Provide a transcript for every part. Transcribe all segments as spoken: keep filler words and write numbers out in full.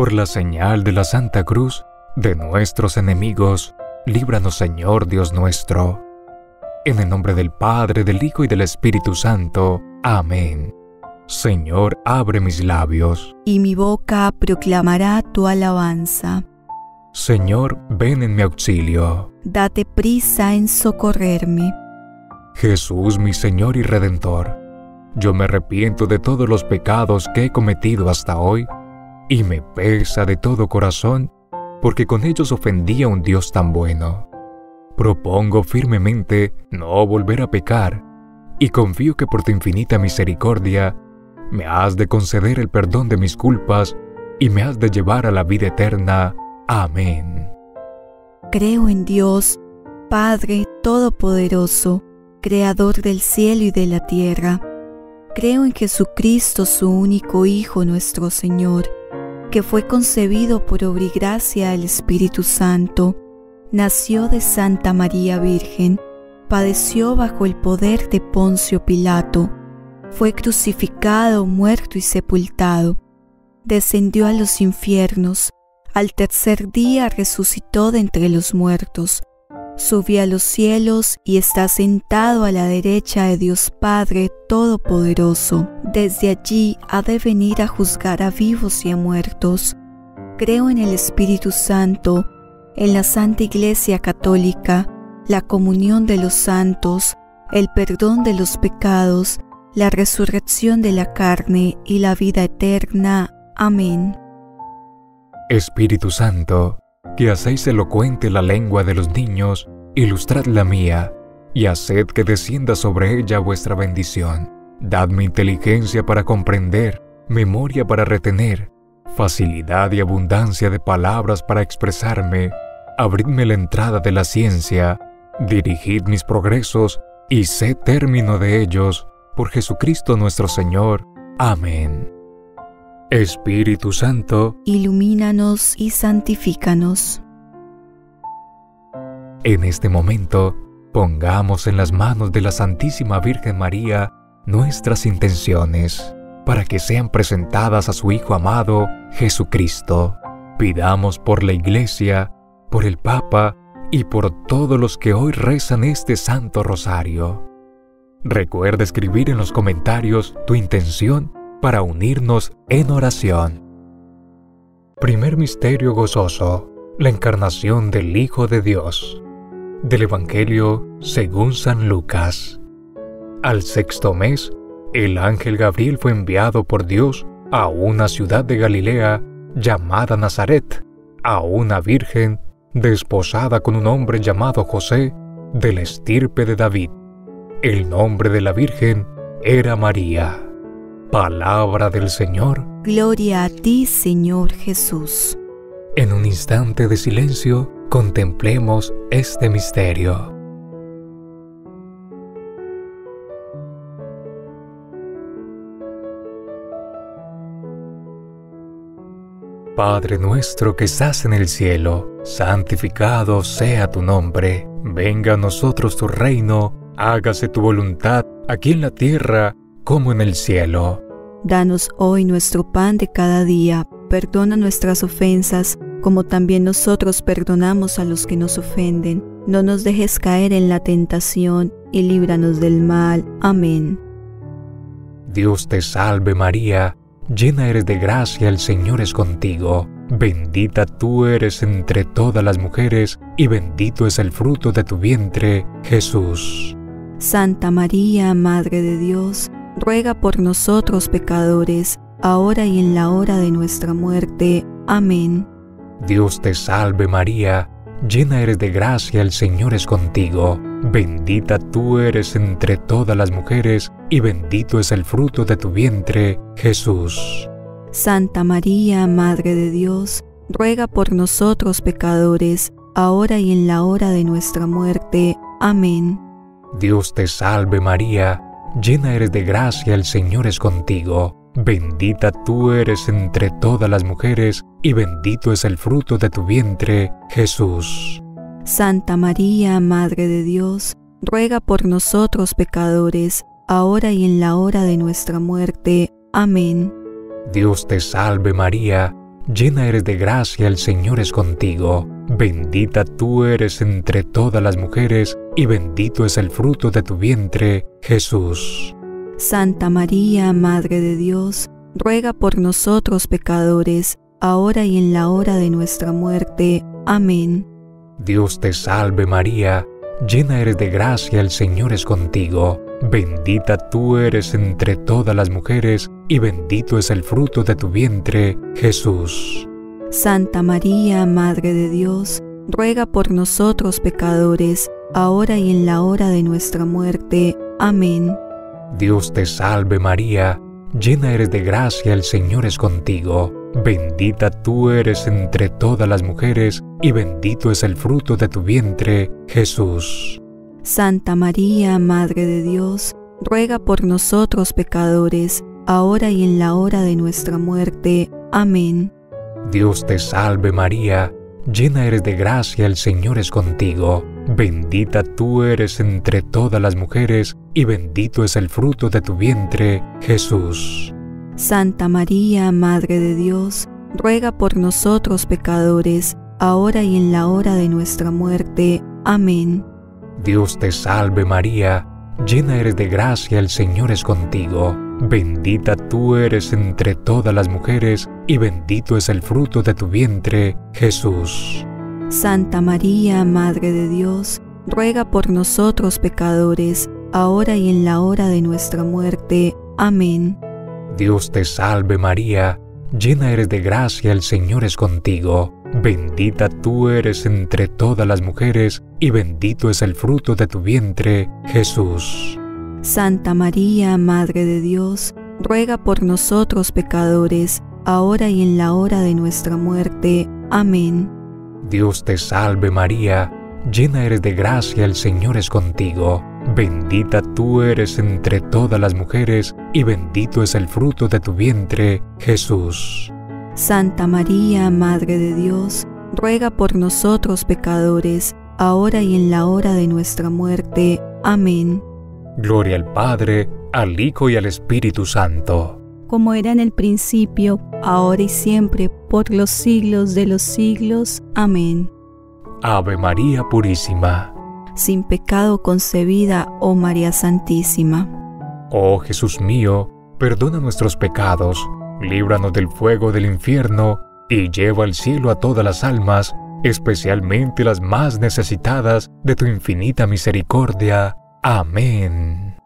Por la señal de la Santa Cruz de nuestros enemigos, líbranos, Señor Dios nuestro. En el nombre del Padre, del Hijo y del Espíritu Santo. Amén. Señor, abre mis labios, y mi boca proclamará tu alabanza. Señor, ven en mi auxilio. Date prisa en socorrerme. Jesús, mi Señor y Redentor, yo me arrepiento de todos los pecados que he cometido hasta hoy, y me pesa de todo corazón, porque con ellos ofendí a un Dios tan bueno. Propongo firmemente no volver a pecar, y confío que por tu infinita misericordia me has de conceder el perdón de mis culpas y me has de llevar a la vida eterna. Amén. Creo en Dios, Padre Todopoderoso, Creador del cielo y de la tierra. Creo en Jesucristo, su único Hijo, nuestro Señor, que fue concebido por obra y gracia del Espíritu Santo, nació de Santa María Virgen, padeció bajo el poder de Poncio Pilato, fue crucificado, muerto y sepultado, descendió a los infiernos, al tercer día resucitó de entre los muertos, subió a los cielos y está sentado a la derecha de Dios Padre Todopoderoso. Desde allí ha de venir a juzgar a vivos y a muertos. Creo en el Espíritu Santo, en la Santa Iglesia Católica, la comunión de los santos, el perdón de los pecados, la resurrección de la carne y la vida eterna. Amén. Espíritu Santo, que hacéis elocuente la lengua de los niños, ilustrad la mía, y haced que descienda sobre ella vuestra bendición. Dadme inteligencia para comprender, memoria para retener, facilidad y abundancia de palabras para expresarme. Abridme la entrada de la ciencia, dirigid mis progresos, y sé término de ellos, por Jesucristo nuestro Señor. Amén. Espíritu Santo, ilumínanos y santifícanos. En este momento, pongamos en las manos de la Santísima Virgen María nuestras intenciones, para que sean presentadas a su Hijo amado, Jesucristo. Pidamos por la Iglesia, por el Papa y por todos los que hoy rezan este Santo Rosario. Recuerda escribir en los comentarios tu intención para unirnos en oración. Primer misterio gozoso: la encarnación del Hijo de Dios. Del Evangelio según San Lucas. Al sexto mes, el ángel Gabriel fue enviado por Dios a una ciudad de Galilea llamada Nazaret, a una virgen desposada con un hombre llamado José, de la estirpe de David. El nombre de la virgen era María. Palabra del Señor. Gloria a ti, Señor Jesús. En un instante de silencio, contemplemos este misterio. Padre nuestro que estás en el cielo, santificado sea tu nombre. Venga a nosotros tu reino, hágase tu voluntad, aquí en la tierra como en el cielo. Danos hoy nuestro pan de cada día, perdona nuestras ofensas, como también nosotros perdonamos a los que nos ofenden. No nos dejes caer en la tentación, y líbranos del mal. Amén. Dios te salve María, llena eres de gracia, el Señor es contigo. Bendita tú eres entre todas las mujeres, y bendito es el fruto de tu vientre, Jesús. Santa María, Madre de Dios, ruega por nosotros pecadores, ahora y en la hora de nuestra muerte. Amén. Dios te salve María, llena eres de gracia, el Señor es contigo. Bendita tú eres entre todas las mujeres, y bendito es el fruto de tu vientre, Jesús. Santa María, Madre de Dios, ruega por nosotros pecadores, ahora y en la hora de nuestra muerte. Amén. Dios te salve María, llena eres de gracia, el Señor es contigo. Bendita tú eres entre todas las mujeres, y bendito es el fruto de tu vientre, Jesús. Santa María, Madre de Dios, ruega por nosotros pecadores, ahora y en la hora de nuestra muerte. Amén. Dios te salve María, llena eres de gracia, el Señor es contigo. Bendita tú eres entre todas las mujeres, y bendito es el fruto de tu vientre, Jesús. Santa María, Madre de Dios, ruega por nosotros pecadores, ahora y en la hora de nuestra muerte. Amén. Dios te salve María, llena eres de gracia, el Señor es contigo. Bendita tú eres entre todas las mujeres, y bendito es el fruto de tu vientre, Jesús. Santa María, Madre de Dios, ruega por nosotros pecadores, ahora y en la hora de nuestra muerte. Amén. Dios te salve María, llena eres de gracia, el Señor es contigo. Bendita tú eres entre todas las mujeres, y bendito es el fruto de tu vientre, Jesús. Santa María, Madre de Dios, ruega por nosotros pecadores, ahora y en la hora de nuestra muerte. Amén. Dios te salve María, llena eres de gracia, el Señor es contigo. Bendita tú eres entre todas las mujeres, y bendito es el fruto de tu vientre, Jesús. Santa María, Madre de Dios, ruega por nosotros pecadores, ahora y en la hora de nuestra muerte. Amén. Dios te salve María, llena eres de gracia, el Señor es contigo. Bendita tú eres entre todas las mujeres, y bendito es el fruto de tu vientre, Jesús. Santa María, Madre de Dios, ruega por nosotros pecadores, ahora y en la hora de nuestra muerte. Amén. Dios te salve María, llena eres de gracia, el Señor es contigo. Bendita tú eres entre todas las mujeres, y bendito es el fruto de tu vientre, Jesús. Santa María, Madre de Dios, ruega por nosotros pecadores, ahora y en la hora de nuestra muerte. Amén. Dios te salve María, llena eres de gracia, el Señor es contigo. Bendita tú eres entre todas las mujeres, y bendito es el fruto de tu vientre, Jesús. Santa María, Madre de Dios, ruega por nosotros pecadores, ahora y en la hora de nuestra muerte. Amén. Gloria al Padre, al Hijo y al Espíritu Santo. Como era en el principio, ahora y siempre, por los siglos de los siglos. Amén. Ave María Purísima, sin pecado concebida, oh María Santísima. Oh Jesús mío, perdona nuestros pecados, líbranos del fuego del infierno, y lleva al cielo a todas las almas, especialmente las más necesitadas de tu infinita misericordia. Amén.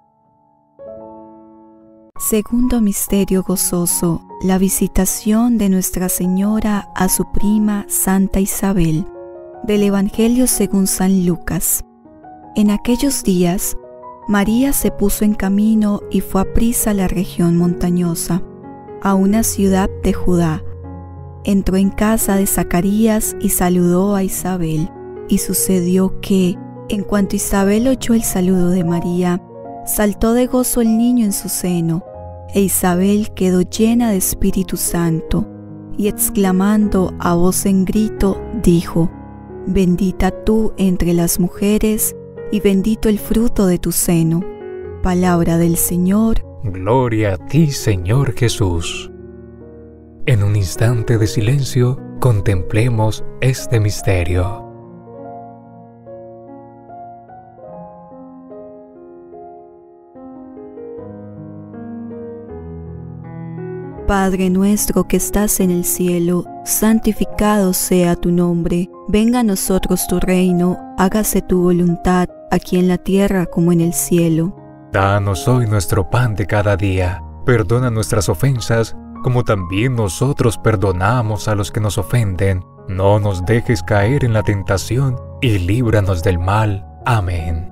Segundo misterio gozoso, la visitación de Nuestra Señora a su prima Santa Isabel. Del Evangelio según San Lucas. En aquellos días, María se puso en camino y fue aprisa a la región montañosa, a una ciudad de Judá. Entró en casa de Zacarías y saludó a Isabel. Y sucedió que, en cuanto Isabel oyó el saludo de María, saltó de gozo el niño en su seno, e Isabel quedó llena de Espíritu Santo, y exclamando a voz en grito, dijo: Bendita tú entre las mujeres, y bendito el fruto de tu seno. Palabra del Señor. Gloria a ti, Señor Jesús. En un instante de silencio, contemplemos este misterio. Padre nuestro que estás en el cielo, santificado sea tu nombre. Venga a nosotros tu reino, hágase tu voluntad, aquí en la tierra como en el cielo. Danos hoy nuestro pan de cada día. Perdona nuestras ofensas, como también nosotros perdonamos a los que nos ofenden. No nos dejes caer en la tentación, y líbranos del mal. Amén.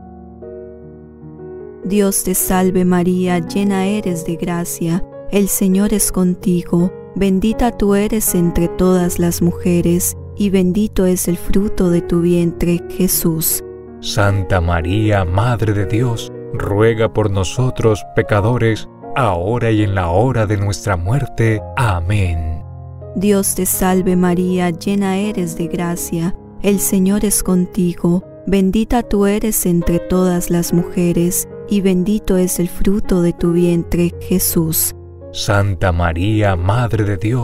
Dios te salve María, llena eres de gracia. El Señor es contigo, bendita tú eres entre todas las mujeres, y bendito es el fruto de tu vientre, Jesús. Santa María, Madre de Dios, ruega por nosotros pecadores, ahora y en la hora de nuestra muerte. Amén. Dios te salve María, llena eres de gracia, el Señor es contigo, bendita tú eres entre todas las mujeres, y bendito es el fruto de tu vientre, Jesús. Santa María, Madre de Dios,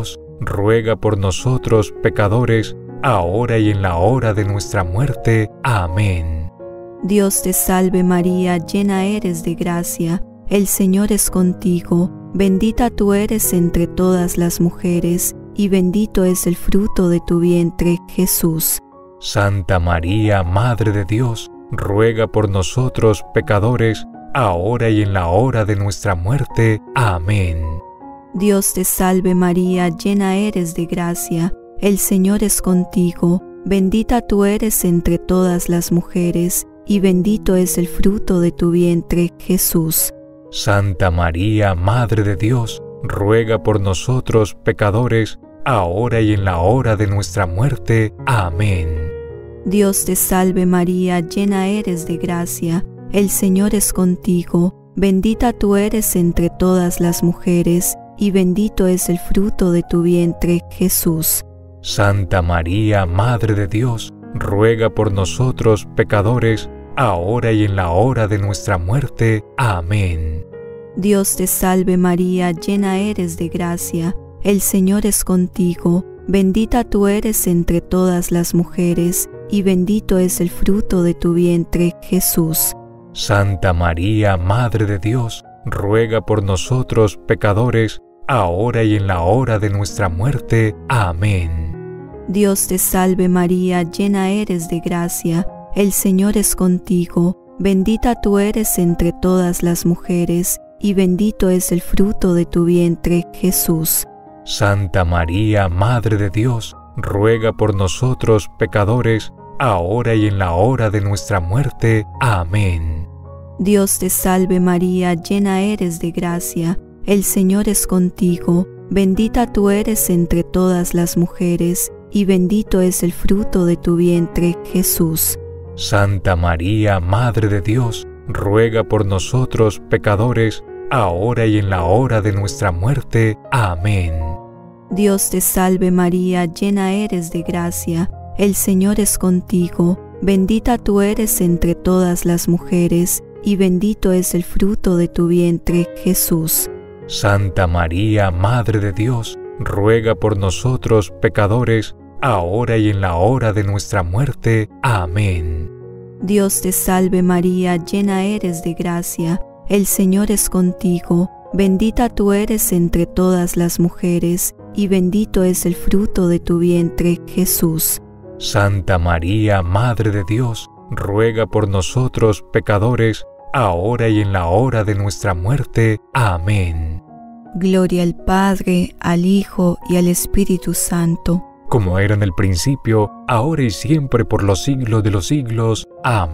ruega por nosotros pecadores, ahora y en la hora de nuestra muerte. Amén. Dios te salve María, llena eres de gracia, el Señor es contigo, bendita tú eres entre todas las mujeres, y bendito es el fruto de tu vientre, Jesús. Santa María, Madre de Dios, ruega por nosotros pecadores, ahora y en la hora de nuestra muerte. Amén. Dios te salve María, llena eres de gracia, el Señor es contigo, bendita tú eres entre todas las mujeres, y bendito es el fruto de tu vientre, Jesús. Santa María, Madre de Dios, ruega por nosotros pecadores, ahora y en la hora de nuestra muerte. Amén. Dios te salve María, llena eres de gracia, el Señor es contigo, bendita tú eres entre todas las mujeres, y bendito es el fruto de tu vientre, Jesús. Santa María, Madre de Dios, ruega por nosotros pecadores, ahora y en la hora de nuestra muerte. Amén. Dios te salve María, llena eres de gracia, el Señor es contigo, bendita tú eres entre todas las mujeres, y bendito es el fruto de tu vientre, Jesús. Santa María, Madre de Dios, ruega por nosotros pecadores, ahora y en la hora de nuestra muerte. Amén. Dios te salve María, llena eres de gracia, el Señor es contigo, bendita tú eres entre todas las mujeres, y bendito es el fruto de tu vientre, Jesús. Santa María, Madre de Dios, ruega por nosotros pecadores, ahora y en la hora de nuestra muerte. Amén. Dios te salve María, llena eres de gracia, el Señor es contigo, bendita tú eres entre todas las mujeres, y bendito es el fruto de tu vientre, Jesús. Santa María, Madre de Dios, ruega por nosotros pecadores, ahora y en la hora de nuestra muerte. Amén. Dios te salve María, llena eres de gracia, el Señor es contigo, bendita tú eres entre todas las mujeres, y bendito es el fruto de tu vientre, Jesús. Santa María, Madre de Dios, ruega por nosotros pecadores, ahora y en la hora de nuestra muerte. Amén. Dios te salve María, llena eres de gracia, el Señor es contigo, bendita tú eres entre todas las mujeres, y bendito es el fruto de tu vientre, Jesús. Santa María, Madre de Dios, ruega por nosotros pecadores, ahora y en la hora de nuestra muerte. Amén. Gloria al Padre, al Hijo y al Espíritu Santo, como era en el principio, ahora y siempre por los siglos de los siglos.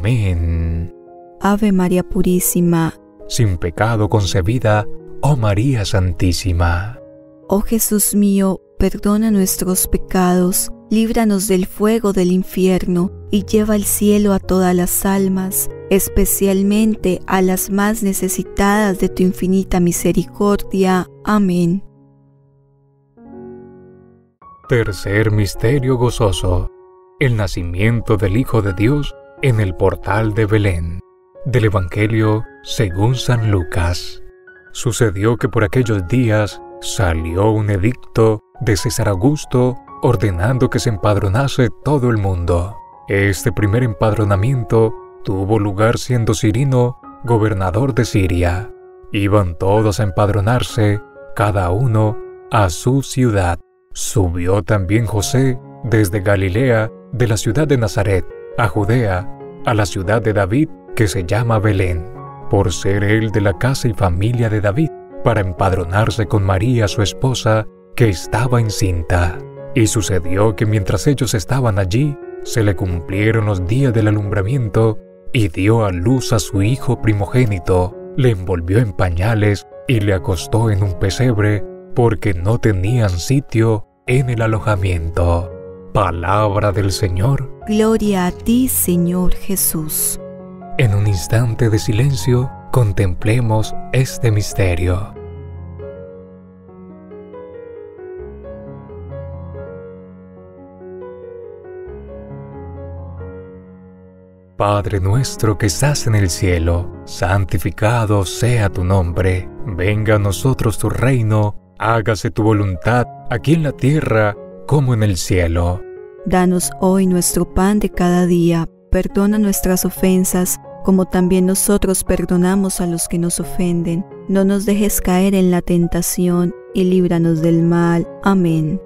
Amén. Ave María Purísima, sin pecado concebida, oh María Santísima. Oh Jesús mío, perdona nuestros pecados, líbranos del fuego del infierno, y lleva al cielo a todas las almas, especialmente a las más necesitadas de tu infinita misericordia. Amén. Tercer misterio gozoso: el nacimiento del Hijo de Dios en el portal de Belén. Del Evangelio según San Lucas. Sucedió que por aquellos días salió un edicto de César Augusto ordenando que se empadronase todo el mundo. Este primer empadronamiento tuvo lugar siendo Cirino gobernador de Siria. Iban todos a empadronarse, cada uno a su ciudad. Subió también José desde Galilea, de la ciudad de Nazaret, a Judea, a la ciudad de David, que se llama Belén, por ser él de la casa y familia de David, para empadronarse con María su esposa, que estaba encinta. Y sucedió que mientras ellos estaban allí, se le cumplieron los días del alumbramiento, y dio a luz a su hijo primogénito, le envolvió en pañales y le acostó en un pesebre, porque no tenían sitio en el alojamiento. Palabra del Señor. Gloria a ti, Señor Jesús. En un instante de silencio, contemplemos este misterio. Padre nuestro que estás en el cielo, santificado sea tu nombre. Venga a nosotros tu reino, hágase tu voluntad aquí en la tierra como en el cielo. Danos hoy nuestro pan de cada día. Perdona nuestras ofensas, como también nosotros perdonamos a los que nos ofenden. No nos dejes caer en la tentación, y líbranos del mal. Amén.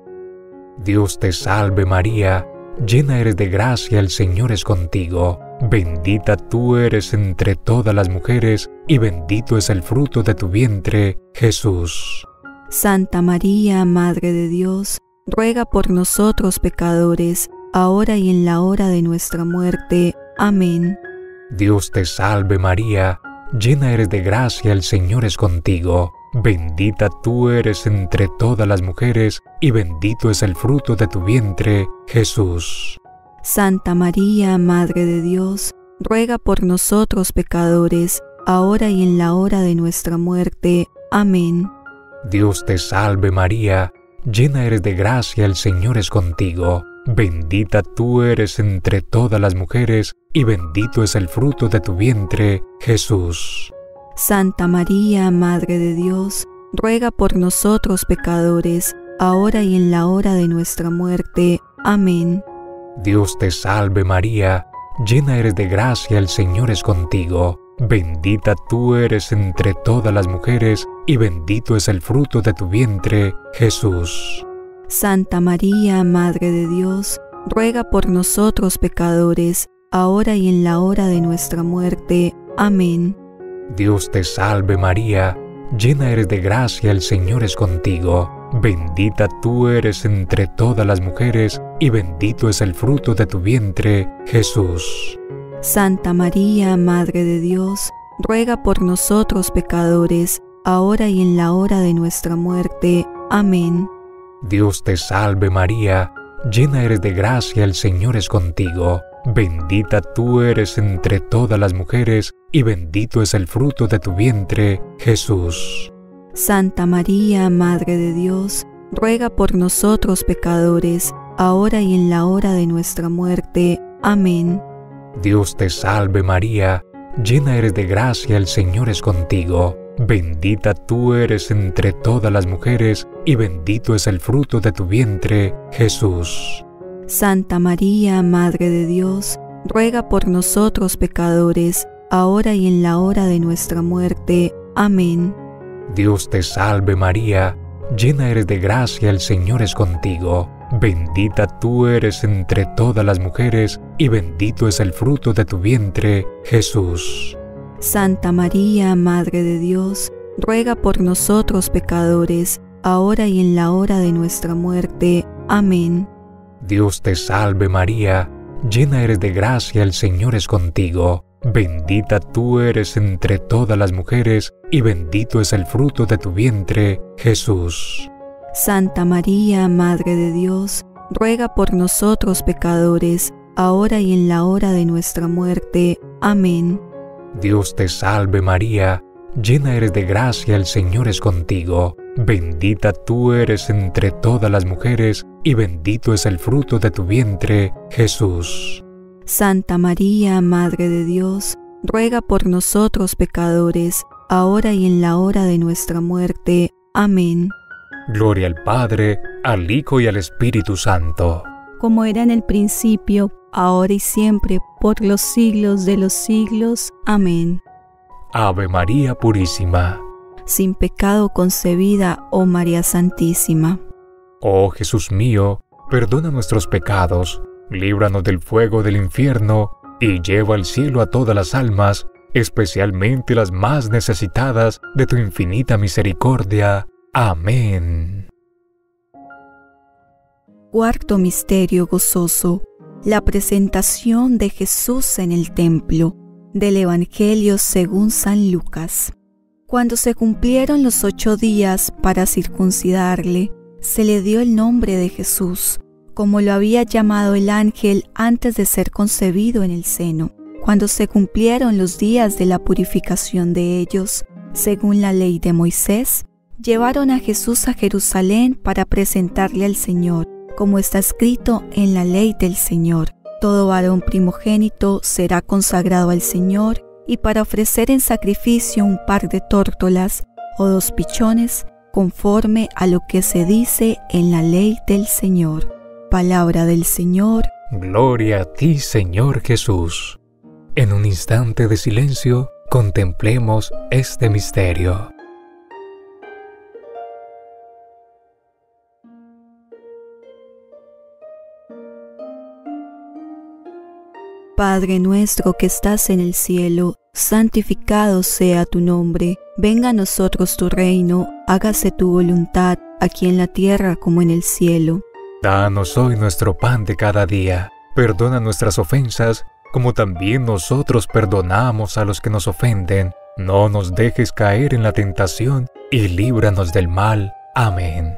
Dios te salve María, llena eres de gracia, el Señor es contigo. Bendita tú eres entre todas las mujeres, y bendito es el fruto de tu vientre, Jesús. Santa María, Madre de Dios, ruega por nosotros pecadores, ahora y en la hora de nuestra muerte. Amén. Dios te salve María, llena eres de gracia, el Señor es contigo. Bendita tú eres entre todas las mujeres, y bendito es el fruto de tu vientre, Jesús. Santa María, Madre de Dios, ruega por nosotros pecadores, ahora y en la hora de nuestra muerte. Amén. Dios te salve María, llena eres de gracia, el Señor es contigo. Bendita tú eres entre todas las mujeres, y bendito es el fruto de tu vientre, Jesús. Santa María, Madre de Dios, ruega por nosotros pecadores, ahora y en la hora de nuestra muerte. Amén. Dios te salve María, llena eres de gracia, el Señor es contigo. Bendita tú eres entre todas las mujeres, y bendito es el fruto de tu vientre, Jesús. Santa María, Madre de Dios, ruega por nosotros pecadores, ahora y en la hora de nuestra muerte. Amén. Dios te salve María, llena eres de gracia, el Señor es contigo. Bendita tú eres entre todas las mujeres, y bendito es el fruto de tu vientre, Jesús. Santa María, Madre de Dios, ruega por nosotros pecadores, ahora y en la hora de nuestra muerte. Amén. Dios te salve María, llena eres de gracia, el Señor es contigo. Bendita tú eres entre todas las mujeres, y bendito es el fruto de tu vientre, Jesús. Santa María, Madre de Dios, ruega por nosotros pecadores, ahora y en la hora de nuestra muerte. Amén. Dios te salve María, llena eres de gracia, el Señor es contigo. Bendita tú eres entre todas las mujeres, y bendito es el fruto de tu vientre, Jesús. Santa María, Madre de Dios, ruega por nosotros pecadores, ahora y en la hora de nuestra muerte. Amén. Dios te salve María, llena eres de gracia, el Señor es contigo. Bendita tú eres entre todas las mujeres, y bendito es el fruto de tu vientre, Jesús. Santa María, Madre de Dios, ruega por nosotros pecadores, ahora y en la hora de nuestra muerte. Amén. Dios te salve María, llena eres de gracia, el Señor es contigo. Bendita tú eres entre todas las mujeres, y bendito es el fruto de tu vientre, Jesús. Santa María, Madre de Dios, ruega por nosotros pecadores, ahora y en la hora de nuestra muerte. Amén. Dios te salve María, llena eres de gracia, el Señor es contigo. Bendita tú eres entre todas las mujeres, y bendito es el fruto de tu vientre, Jesús. Santa María, Madre de Dios, ruega por nosotros pecadores, ahora y en la hora de nuestra muerte. Amén. Gloria al Padre, al Hijo y al Espíritu Santo. Como era en el principio, ahora y siempre, por los siglos de los siglos. Amén. Ave María Purísima. Sin pecado concebida, oh María Santísima. Oh Jesús mío, perdona nuestros pecados, líbranos del fuego del infierno, y lleva al cielo a todas las almas, especialmente las más necesitadas de tu infinita misericordia. Amén. Cuarto misterio gozoso: la presentación de Jesús en el templo. Del Evangelio según San Lucas. Cuando se cumplieron los ocho días para circuncidarle, se le dio el nombre de Jesús, como lo había llamado el ángel antes de ser concebido en el seno. Cuando se cumplieron los días de la purificación de ellos, según la ley de Moisés, llevaron a Jesús a Jerusalén para presentarle al Señor, como está escrito en la ley del Señor. Todo varón primogénito será consagrado al Señor, y para ofrecer en sacrificio un par de tórtolas o dos pichones, conforme a lo que se dice en la ley del Señor. Palabra del Señor. Gloria a ti, Señor Jesús. En un instante de silencio, contemplemos este misterio. Padre nuestro que estás en el cielo, santificado sea tu nombre. Venga a nosotros tu reino, hágase tu voluntad, aquí en la tierra como en el cielo. Danos hoy nuestro pan de cada día. Perdona nuestras ofensas, como también nosotros perdonamos a los que nos ofenden. No nos dejes caer en la tentación, y líbranos del mal. Amén.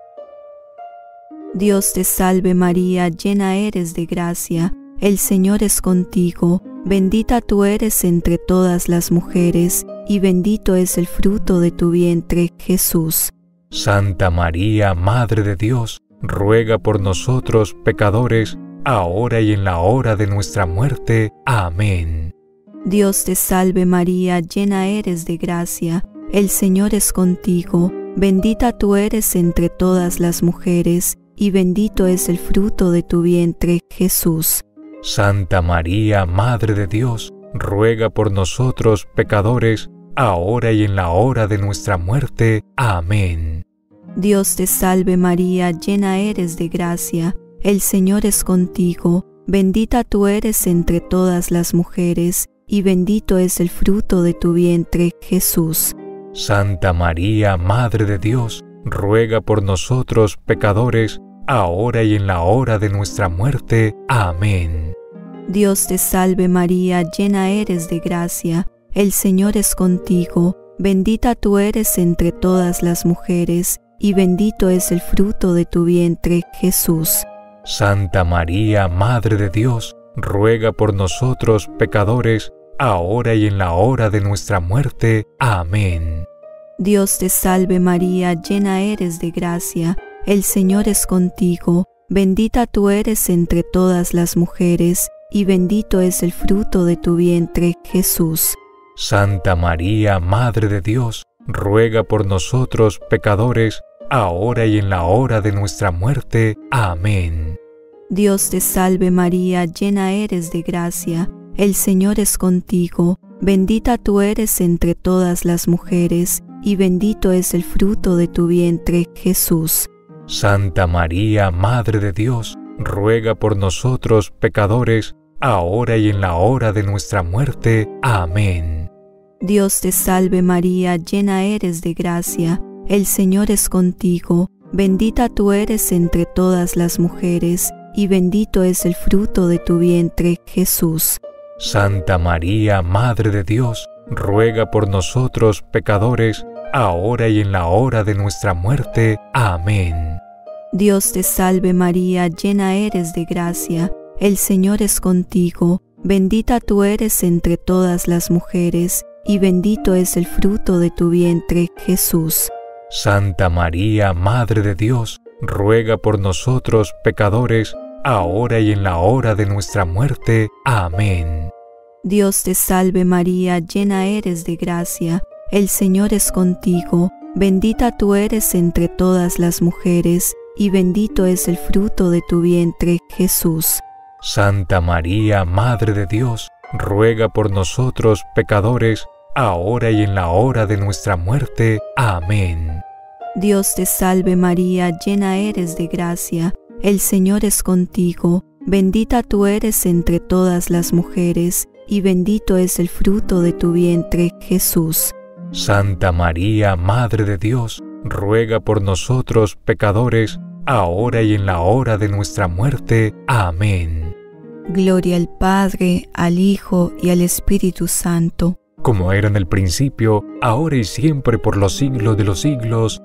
Dios te salve María, llena eres de gracia. El Señor es contigo, bendita tú eres entre todas las mujeres, y bendito es el fruto de tu vientre, Jesús. Santa María, Madre de Dios, ruega por nosotros pecadores, ahora y en la hora de nuestra muerte. Amén. Dios te salve María, llena eres de gracia, el Señor es contigo, bendita tú eres entre todas las mujeres, y bendito es el fruto de tu vientre, Jesús. Santa María, Madre de Dios, ruega por nosotros pecadores, ahora y en la hora de nuestra muerte. Amén. Dios te salve María, llena eres de gracia, el Señor es contigo, bendita tú eres entre todas las mujeres, y bendito es el fruto de tu vientre, Jesús. Santa María, Madre de Dios, ruega por nosotros pecadores, ahora y en la hora de nuestra muerte. Amén. Dios te salve María, llena eres de gracia, el Señor es contigo, bendita tú eres entre todas las mujeres, y bendito es el fruto de tu vientre, Jesús. Santa María, Madre de Dios, ruega por nosotros pecadores, ahora y en la hora de nuestra muerte. Amén. Dios te salve María, llena eres de gracia, el Señor es contigo, bendita tú eres entre todas las mujeres, y bendito es el fruto de tu vientre, Jesús. Santa María, Madre de Dios, ruega por nosotros pecadores, ahora y en la hora de nuestra muerte. Amén. Dios te salve María, llena eres de gracia, el Señor es contigo, bendita tú eres entre todas las mujeres, y bendito es el fruto de tu vientre, Jesús. Santa María, Madre de Dios, ruega por nosotros pecadores, ahora y en la hora de nuestra muerte. Amén. Dios te salve María, llena eres de gracia, el Señor es contigo, bendita tú eres entre todas las mujeres, y bendito es el fruto de tu vientre, Jesús. Santa María, Madre de Dios, ruega por nosotros pecadores, ahora y en la hora de nuestra muerte. Amén. Dios te salve María, llena eres de gracia, el Señor es contigo, bendita tú eres entre todas las mujeres, y bendito es el fruto de tu vientre, Jesús. Santa María, Madre de Dios, ruega por nosotros pecadores, ahora y en la hora de nuestra muerte. Amén. Dios te salve María, llena eres de gracia, el Señor es contigo, bendita tú eres entre todas las mujeres, y bendito es el fruto de tu vientre, Jesús. Santa María, Madre de Dios, ruega por nosotros pecadores, ahora y en la hora de nuestra muerte. Amén. Dios te salve María, llena eres de gracia, el Señor es contigo, bendita tú eres entre todas las mujeres, y bendito es el fruto de tu vientre, Jesús. Santa María, Madre de Dios, ruega por nosotros pecadores, ahora y en la hora de nuestra muerte. Amén. Gloria al Padre, al Hijo y al Espíritu Santo, como era en el principio, ahora y siempre por los siglos de los siglos.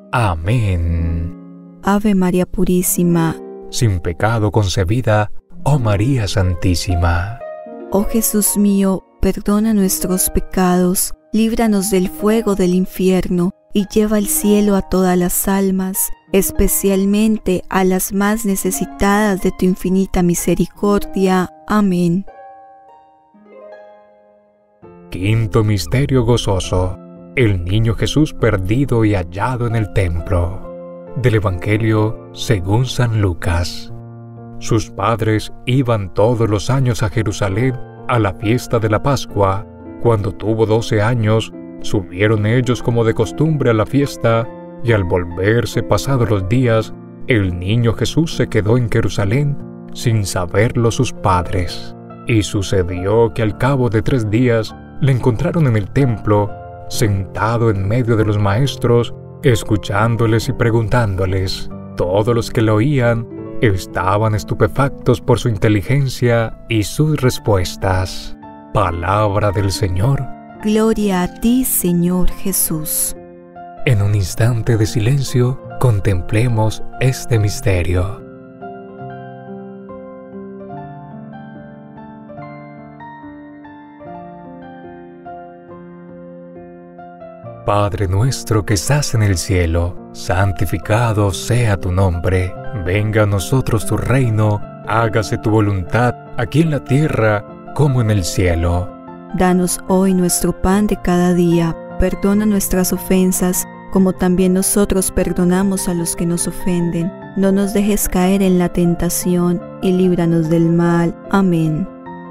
Amén. Ave María Purísima, sin pecado concebida, oh María Santísima. Oh Jesús mío, perdona nuestros pecados, líbranos del fuego del infierno, y lleva al cielo a todas las almas, especialmente a las más necesitadas de tu infinita misericordia. Amén. Quinto misterio gozoso: el niño Jesús perdido y hallado en el templo. Del Evangelio según San Lucas. Sus padres iban todos los años a Jerusalén a la fiesta de la Pascua. Cuando tuvo doce años, subieron ellos como de costumbre a la fiesta, y al volverse pasados los días, el niño Jesús se quedó en Jerusalén sin saberlo sus padres. Y sucedió que al cabo de tres días le encontraron en el templo, sentado en medio de los maestros, escuchándoles y preguntándoles. Todos los que lo oían estaban estupefactos por su inteligencia y sus respuestas. Palabra del Señor. Gloria a ti, Señor Jesús. En un instante de silencio, contemplemos este misterio. Padre nuestro que estás en el cielo, santificado sea tu nombre. Venga a nosotros tu reino, hágase tu voluntad, aquí en la tierra como en el cielo. Danos hoy nuestro pan de cada día. Perdona nuestras ofensas, como también nosotros perdonamos a los que nos ofenden. No nos dejes caer en la tentación, y líbranos del mal. Amén.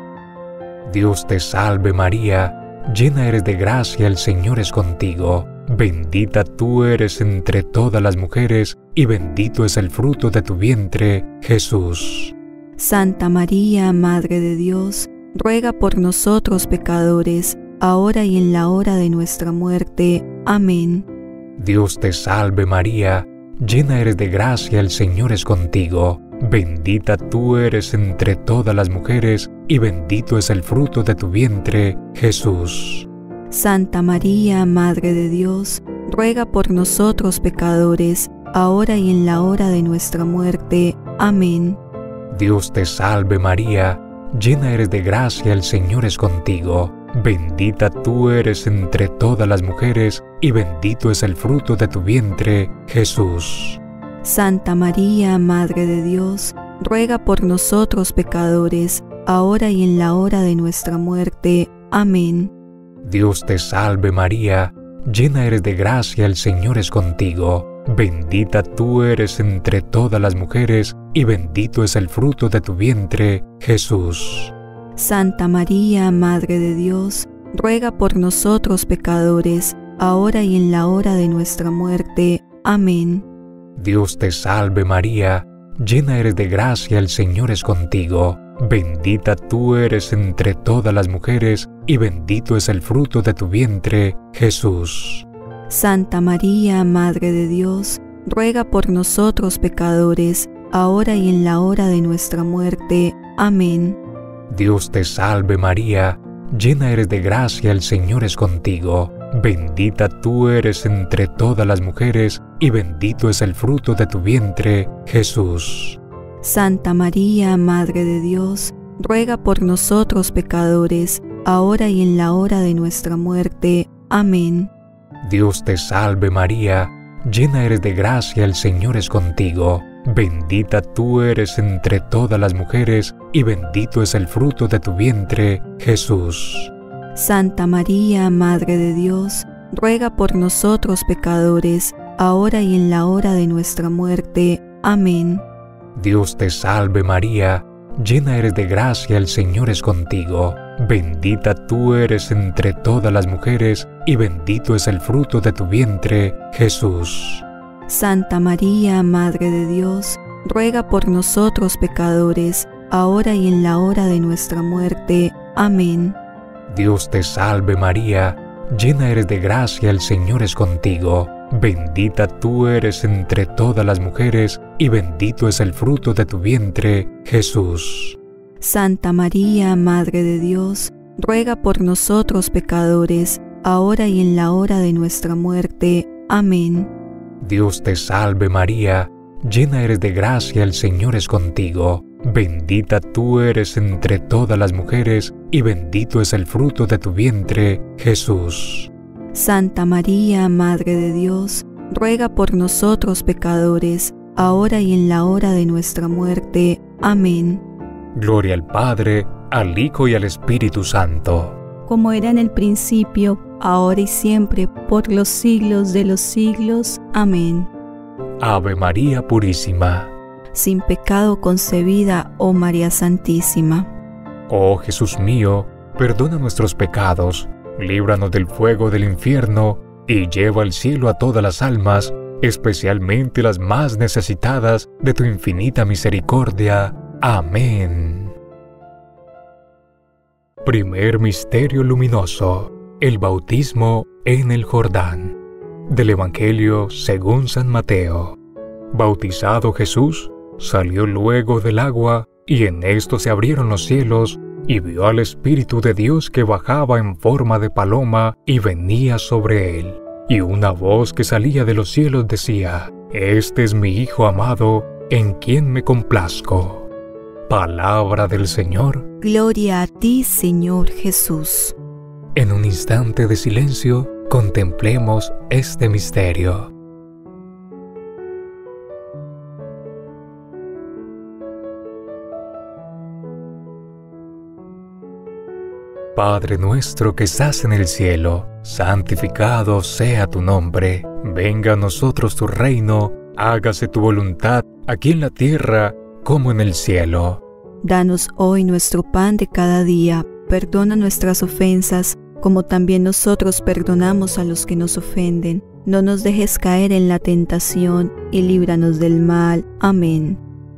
Dios te salve María, llena eres de gracia, el Señor es contigo. Bendita tú eres entre todas las mujeres, y bendito es el fruto de tu vientre, Jesús. Santa María, Madre de Dios, ruega por nosotros pecadores, ahora y en la hora de nuestra muerte. Amén. Dios te salve María, llena eres de gracia, el Señor es contigo. Bendita tú eres entre todas las mujeres, y bendito es el fruto de tu vientre, Jesús. Santa María, Madre de Dios, ruega por nosotros pecadores, ahora y en la hora de nuestra muerte. Amén. Dios te salve María, llena eres de gracia, el Señor es contigo. Bendita tú eres entre todas las mujeres, y bendito es el fruto de tu vientre, Jesús. Santa María, Madre de Dios, ruega por nosotros pecadores, ahora y en la hora de nuestra muerte. Amén. Dios te salve María, llena eres de gracia, el Señor es contigo. Bendita tú eres entre todas las mujeres, y bendito es el fruto de tu vientre, Jesús. Santa María, Madre de Dios, ruega por nosotros pecadores, ahora y en la hora de nuestra muerte. Amén. Dios te salve María, llena eres de gracia, el Señor es contigo. Bendita tú eres entre todas las mujeres, y bendito es el fruto de tu vientre, Jesús. Santa María, Madre de Dios, ruega por nosotros pecadores, ahora y en la hora de nuestra muerte. Amén. Dios te salve María, llena eres de gracia, el Señor es contigo. Bendita tú eres entre todas las mujeres, y bendito es el fruto de tu vientre, Jesús. Santa María, Madre de Dios, ruega por nosotros pecadores, ahora y en la hora de nuestra muerte. Amén. Dios te salve María, llena eres de gracia, el Señor es contigo. Bendita tú eres entre todas las mujeres, y bendito es el fruto de tu vientre, Jesús. Santa María, Madre de Dios, ruega por nosotros pecadores, ahora y en la hora de nuestra muerte. Amén. Dios te salve María, llena eres de gracia, el Señor es contigo. Bendita tú eres entre todas las mujeres, y bendito es el fruto de tu vientre, Jesús. Santa María, Madre de Dios, ruega por nosotros pecadores, ahora y en la hora de nuestra muerte. Amén. Dios te salve María, llena eres de gracia, el Señor es contigo. Bendita tú eres entre todas las mujeres, y bendito es el fruto de tu vientre, Jesús. Santa María, Madre de Dios, ruega por nosotros pecadores, ahora y en la hora de nuestra muerte. Amén. Dios te salve María, llena eres de gracia, el Señor es contigo. Bendita tú eres entre todas las mujeres, y bendito es el fruto de tu vientre, Jesús. Santa María, Madre de Dios, ruega por nosotros pecadores, ahora y en la hora de nuestra muerte. Amén. Gloria al Padre, al Hijo y al Espíritu Santo. Como era en el principio, ahora y siempre, por los siglos de los siglos. Amén. Ave María Purísima, sin pecado concebida, oh María Santísima. oh Jesús mío, perdona nuestros pecados, líbranos del fuego del infierno, y lleva al cielo a todas las almas, especialmente las más necesitadas de tu infinita misericordia. Amén. Primer misterio luminoso: el bautismo en el Jordán. Del Evangelio según San Mateo. Bautizado Jesús, salió luego del agua, y en esto se abrieron los cielos, y vio al Espíritu de Dios que bajaba en forma de paloma y venía sobre él. Y una voz que salía de los cielos decía: Este es mi Hijo amado, en quien me complazco. Palabra del Señor. Gloria a ti, Señor Jesús. En un instante de silencio, contemplemos este misterio. Padre nuestro que estás en el cielo, santificado sea tu nombre. Venga a nosotros tu reino, hágase tu voluntad, aquí en la tierra como en el cielo. Danos hoy nuestro pan de cada día, perdona nuestras ofensas, como también nosotros perdonamos a los que nos ofenden. No nos dejes caer en la tentación, y líbranos del mal. Amén.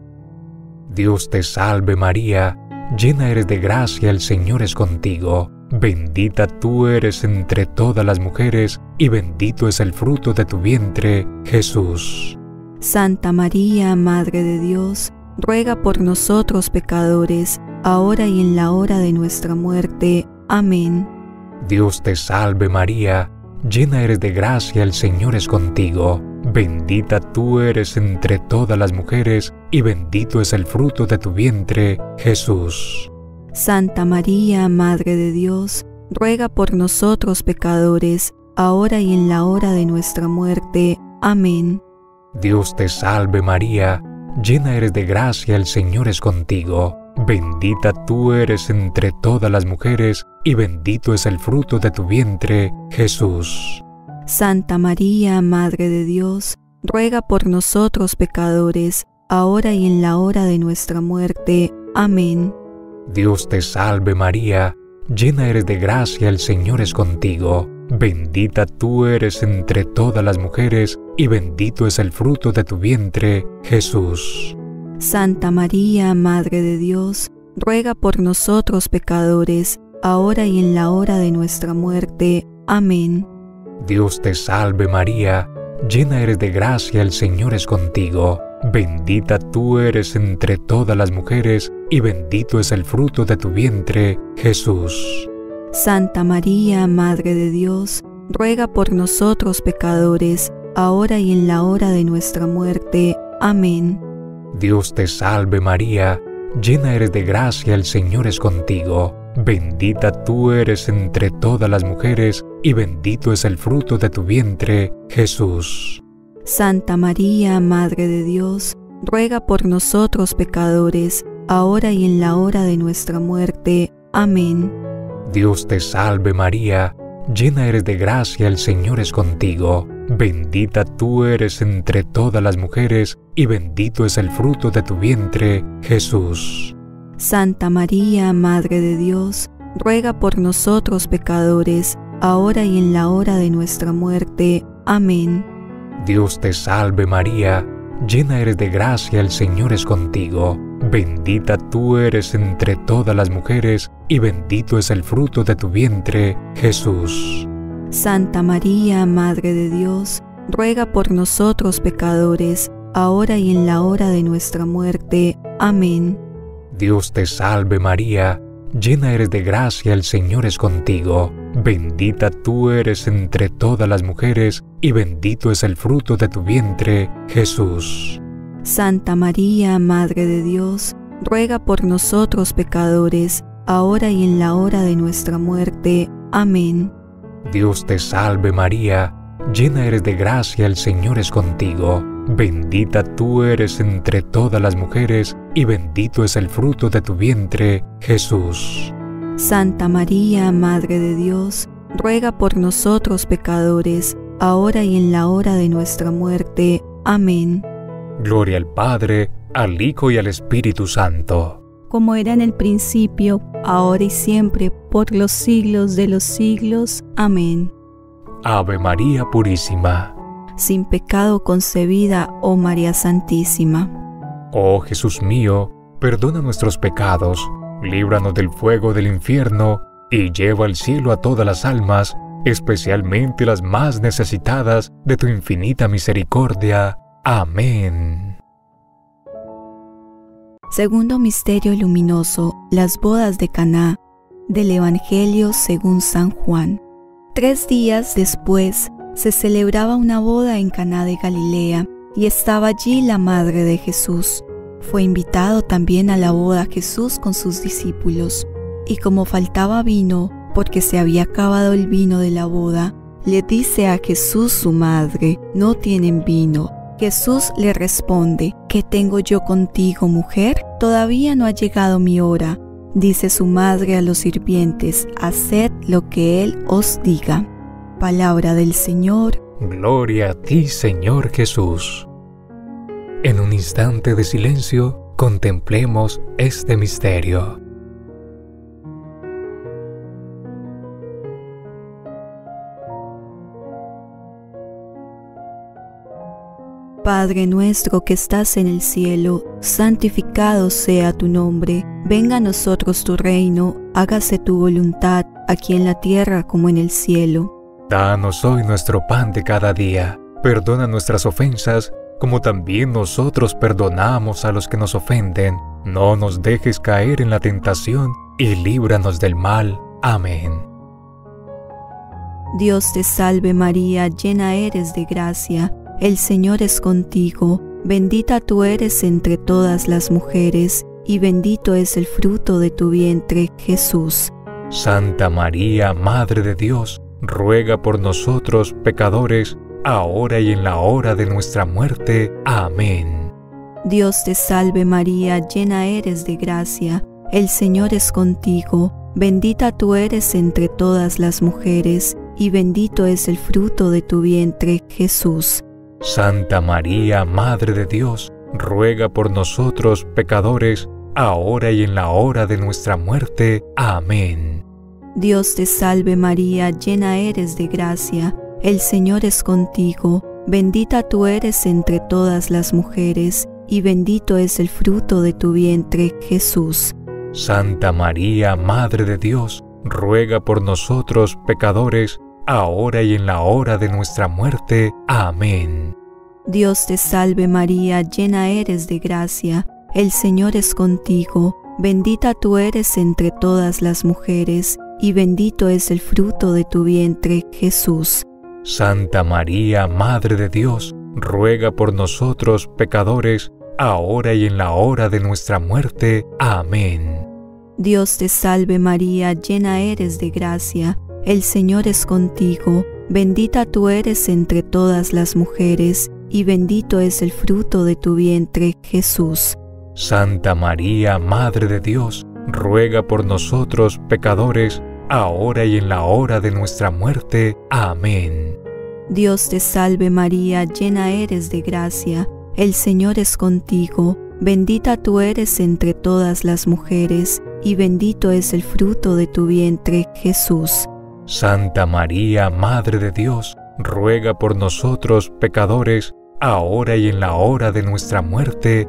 Dios te salve María, llena eres de gracia, el Señor es contigo. Bendita tú eres entre todas las mujeres, y bendito es el fruto de tu vientre, Jesús. Santa María, Madre de Dios, ruega por nosotros pecadores, ahora y en la hora de nuestra muerte. Amén. Dios te salve María, llena eres de gracia, el Señor es contigo. Bendita tú eres entre todas las mujeres, y bendito es el fruto de tu vientre, Jesús. Santa María, Madre de Dios, ruega por nosotros pecadores, ahora y en la hora de nuestra muerte. Amén. Dios te salve María, llena eres de gracia, el Señor es contigo. Bendita tú eres entre todas las mujeres, y bendito es el fruto de tu vientre, Jesús. Santa María, Madre de Dios, ruega por nosotros pecadores, ahora y en la hora de nuestra muerte. Amén. Dios te salve María, llena eres de gracia, el Señor es contigo. Bendita tú eres entre todas las mujeres, y bendito es el fruto de tu vientre, Jesús. Santa María, Madre de Dios, ruega por nosotros pecadores, ahora y en la hora de nuestra muerte. Amén. Dios te salve María, llena eres de gracia, el Señor es contigo. Bendita tú eres entre todas las mujeres, y bendito es el fruto de tu vientre, Jesús. Santa María, Madre de Dios, ruega por nosotros pecadores, ahora y en la hora de nuestra muerte. Amén. Dios te salve María, llena eres de gracia, el Señor es contigo. Bendita tú eres entre todas las mujeres, y bendito es el fruto de tu vientre, Jesús. Santa María, Madre de Dios, ruega por nosotros pecadores, ahora y en la hora de nuestra muerte. Amén. Dios te salve María, llena eres de gracia, el Señor es contigo. Bendita tú eres entre todas las mujeres, y bendito es el fruto de tu vientre, Jesús. Santa María, Madre de Dios, ruega por nosotros pecadores, ahora y en la hora de nuestra muerte. Amén. Dios te salve María, llena eres de gracia, el Señor es contigo. Bendita tú eres entre todas las mujeres, y bendito es el fruto de tu vientre, Jesús. Santa María, Madre de Dios, ruega por nosotros pecadores, ahora y en la hora de nuestra muerte. Amén. Dios te salve María, llena eres de gracia, el Señor es contigo. Bendita tú eres entre todas las mujeres, y bendito es el fruto de tu vientre, Jesús. Santa María, Madre de Dios, ruega por nosotros pecadores, ahora y en la hora de nuestra muerte. Amén. Dios te salve María, llena eres de gracia, el Señor es contigo. Bendita tú eres entre todas las mujeres, y bendito es el fruto de tu vientre, Jesús. Santa María, Madre de Dios, ruega por nosotros pecadores, ahora y en la hora de nuestra muerte. Amén. Gloria al Padre, al Hijo y al Espíritu Santo. Como era en el principio, ahora y siempre, por los siglos de los siglos. Amén. Ave María Purísima. Sin pecado concebida, oh María Santísima. Oh Jesús mío, perdona nuestros pecados, líbranos del fuego del infierno, y lleva al cielo a todas las almas, especialmente las más necesitadas de tu infinita misericordia. Amén. Segundo misterio luminoso, las bodas de Caná, del Evangelio según San Juan. Tres días después se celebraba una boda en Caná de Galilea, y estaba allí la madre de Jesús. Fue invitado también a la boda Jesús con sus discípulos, y como faltaba vino, porque se había acabado el vino de la boda, le dice a Jesús su madre: no tienen vino. Jesús le responde: ¿qué tengo yo contigo, mujer? Todavía no ha llegado mi hora. Dice su madre a los sirvientes: haced lo que Él os diga. Palabra del Señor. Gloria a ti, Señor Jesús. En un instante de silencio, contemplemos este misterio. Padre nuestro que estás en el cielo, santificado sea tu nombre. Venga a nosotros tu reino, hágase tu voluntad, aquí en la tierra como en el cielo. Danos hoy nuestro pan de cada día. Perdona nuestras ofensas, como también nosotros perdonamos a los que nos ofenden. No nos dejes caer en la tentación, y líbranos del mal. Amén. Dios te salve María, llena eres de gracia. El Señor es contigo, bendita tú eres entre todas las mujeres, y bendito es el fruto de tu vientre, Jesús. Santa María, Madre de Dios, ruega por nosotros pecadores, ahora y en la hora de nuestra muerte. Amén. Dios te salve María, llena eres de gracia, el Señor es contigo, bendita tú eres entre todas las mujeres, y bendito es el fruto de tu vientre, Jesús. Santa María, Madre de Dios, ruega por nosotros pecadores, ahora y en la hora de nuestra muerte. Amén. Dios te salve María, llena eres de gracia, el Señor es contigo, bendita tú eres entre todas las mujeres, y bendito es el fruto de tu vientre, Jesús. Santa María, Madre de Dios, ruega por nosotros pecadores, ahora y en la hora de nuestra muerte. Amén. Dios te salve María, llena eres de gracia, el Señor es contigo, bendita tú eres entre todas las mujeres, y bendito es el fruto de tu vientre, Jesús. Santa María, Madre de Dios, ruega por nosotros pecadores, ahora y en la hora de nuestra muerte. Amén. Dios te salve María, llena eres de gracia, el Señor es contigo, bendita tú eres entre todas las mujeres, y bendito es el fruto de tu vientre, Jesús. Santa María, Madre de Dios, ruega por nosotros pecadores, ahora y en la hora de nuestra muerte. Amén. Dios te salve María, llena eres de gracia, el Señor es contigo, bendita tú eres entre todas las mujeres, y bendito es el fruto de tu vientre, Jesús. Santa María, Madre de Dios, ruega por nosotros pecadores, ahora y en la hora de nuestra muerte.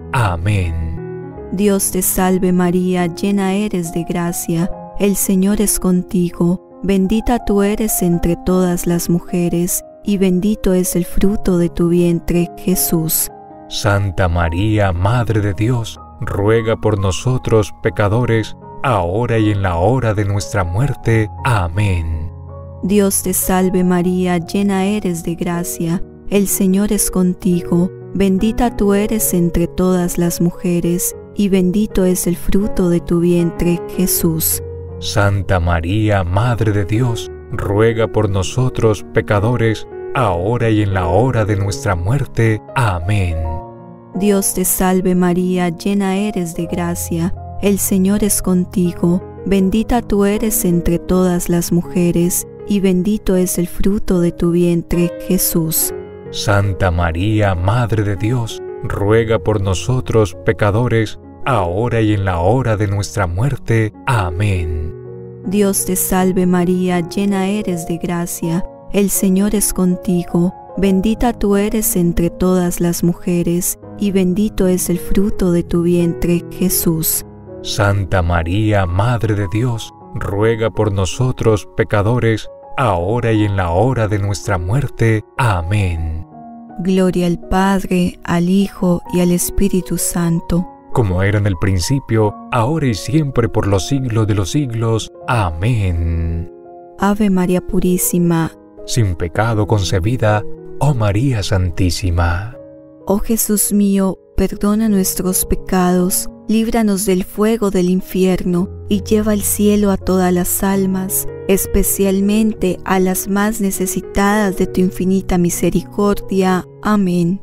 Amén. Dios te salve María, llena eres de gracia, el Señor es contigo, bendita tú eres entre todas las mujeres, y bendito es el fruto de tu vientre, Jesús. Santa María, Madre de Dios, ruega por nosotros pecadores, ahora y en la hora de nuestra muerte. Amén. Dios te salve María, llena eres de gracia, el Señor es contigo, bendita tú eres entre todas las mujeres, y bendito es el fruto de tu vientre, Jesús. Santa María, Madre de Dios, ruega por nosotros pecadores, ahora y en la hora de nuestra muerte. Amén. Dios te salve María, llena eres de gracia, el Señor es contigo, bendita tú eres entre todas las mujeres, y bendito es el fruto de tu vientre, Jesús. Santa María, Madre de Dios, ruega por nosotros pecadores, ahora y en la hora de nuestra muerte. Amén. Dios te salve María, llena eres de gracia, el Señor es contigo, bendita tú eres entre todas las mujeres, y bendito es el fruto de tu vientre, Jesús. Santa María, Madre de Dios, ruega por nosotros pecadores, ahora y en la hora de nuestra muerte. Amén. Gloria al Padre, al Hijo y al Espíritu Santo, como era en el principio, ahora y siempre por los siglos de los siglos. Amén. Ave María Purísima, sin pecado concebida, oh María Santísima. Oh Jesús mío, perdona nuestros pecados, líbranos del fuego del infierno y lleva al cielo a todas las almas, especialmente a las más necesitadas de tu infinita misericordia. Amén.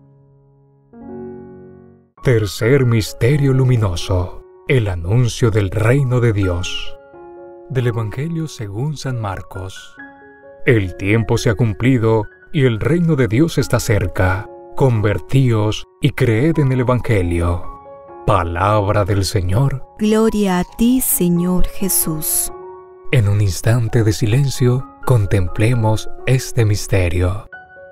Tercer misterio luminoso: el anuncio del reino de Dios. Del Evangelio según San Marcos. El tiempo se ha cumplido y el reino de Dios está cerca. Convertíos y creed en el Evangelio. Palabra del Señor. Gloria a ti, Señor Jesús. En un instante de silencio, contemplemos este misterio.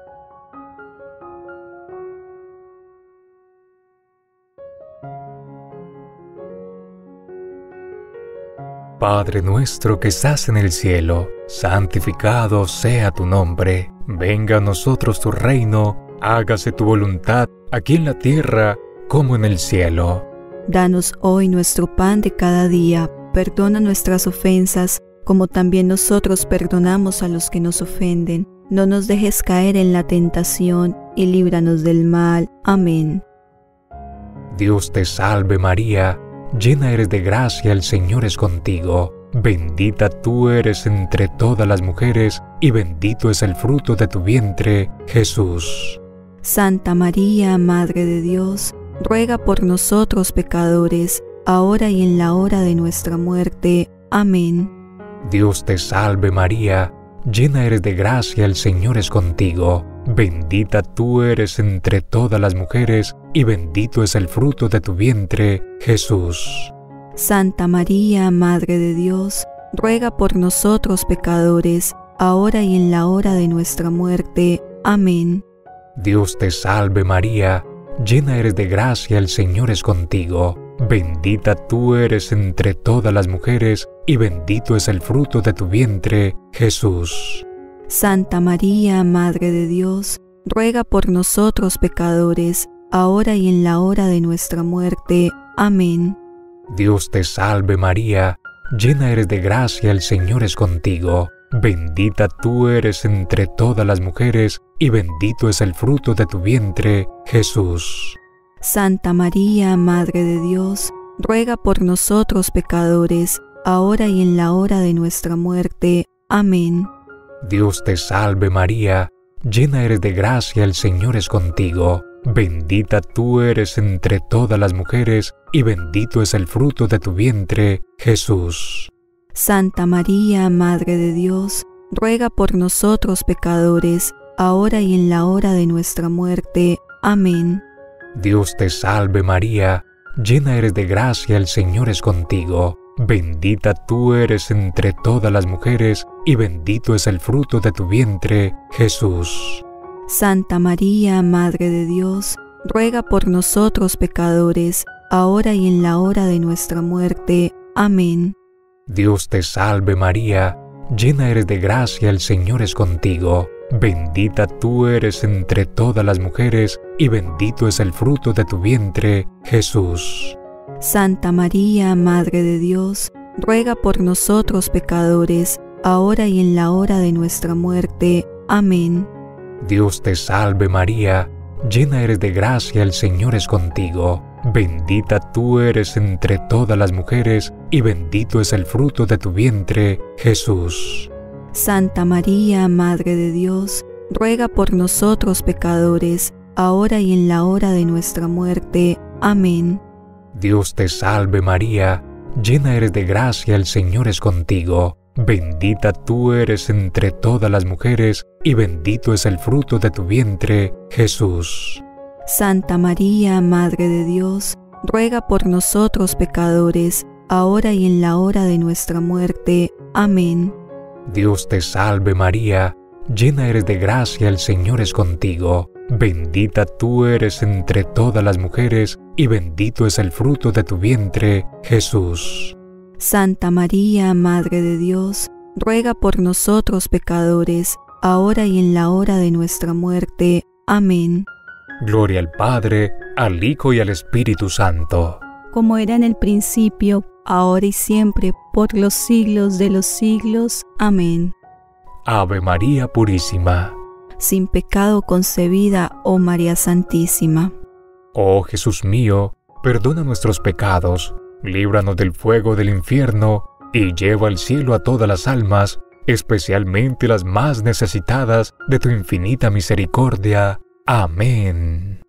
Padre nuestro que estás en el cielo, santificado sea tu nombre. Venga a nosotros tu reino, hágase tu voluntad, aquí en la tierra como en el cielo. Danos hoy nuestro pan de cada día, perdona nuestras ofensas, como también nosotros perdonamos a los que nos ofenden. No nos dejes caer en la tentación, y líbranos del mal. Amén. Dios te salve María, llena eres de gracia, el Señor es contigo. Bendita tú eres entre todas las mujeres, y bendito es el fruto de tu vientre, Jesús. Santa María, Madre de Dios, ruega por nosotros pecadores, ahora y en la hora de nuestra muerte. Amén. Dios te salve María, llena eres de gracia, el Señor es contigo. Bendita tú eres entre todas las mujeres, y bendito es el fruto de tu vientre, Jesús. Santa María, Madre de Dios, ruega por nosotros pecadores, ahora y en la hora de nuestra muerte. Amén. Dios te salve María, llena eres de gracia, el Señor es contigo. Bendita tú eres entre todas las mujeres, y bendito es el fruto de tu vientre, Jesús. Santa María, Madre de Dios, ruega por nosotros pecadores, ahora y en la hora de nuestra muerte. Amén. Dios te salve María, llena eres de gracia, el Señor es contigo. Bendita tú eres entre todas las mujeres, y bendito es el fruto de tu vientre, Jesús. Santa María, Madre de Dios, ruega por nosotros pecadores, ahora y en la hora de nuestra muerte. Amén. Dios te salve María, llena eres de gracia, el Señor es contigo. Bendita tú eres entre todas las mujeres, y bendito es el fruto de tu vientre, Jesús. Santa María, Madre de Dios, ruega por nosotros pecadores, ahora y en la hora de nuestra muerte. Amén. Dios te salve María, llena eres de gracia, el Señor es contigo. Bendita tú eres entre todas las mujeres, y bendito es el fruto de tu vientre, Jesús. Santa María, Madre de Dios, ruega por nosotros pecadores, ahora y en la hora de nuestra muerte. Amén. Dios te salve María, llena eres de gracia, el Señor es contigo. Bendita tú eres entre todas las mujeres, y bendito es el fruto de tu vientre, Jesús. Santa María, Madre de Dios, ruega por nosotros pecadores, ahora y en la hora de nuestra muerte. Amén. Dios te salve María, llena eres de gracia, el Señor es contigo. Bendita tú eres entre todas las mujeres, y bendito es el fruto de tu vientre, Jesús. Santa María, Madre de Dios, ruega por nosotros pecadores, ahora y en la hora de nuestra muerte. Amén. Dios te salve María, llena eres de gracia, el Señor es contigo. bendita tú eres entre todas las mujeres, y bendito es el fruto de tu vientre, Jesús. Santa María, Madre de Dios, ruega por nosotros pecadores, ahora y en la hora de nuestra muerte. Amén. Dios te salve María, llena eres de gracia, el Señor es contigo. Bendita tú eres entre todas las mujeres, y bendito es el fruto de tu vientre, Jesús. Santa María, Madre de Dios, ruega por nosotros pecadores, ahora y en la hora de nuestra muerte. Amén. Gloria al Padre, al Hijo y al Espíritu Santo. Como era en el principio, ahora y siempre, por los siglos de los siglos. Amén. Ave María Purísima. Sin pecado concebida, oh María Santísima. Oh Jesús mío, perdona nuestros pecados, líbranos del fuego del infierno, y lleva al cielo a todas las almas, especialmente las más necesitadas de tu infinita misericordia. Amén.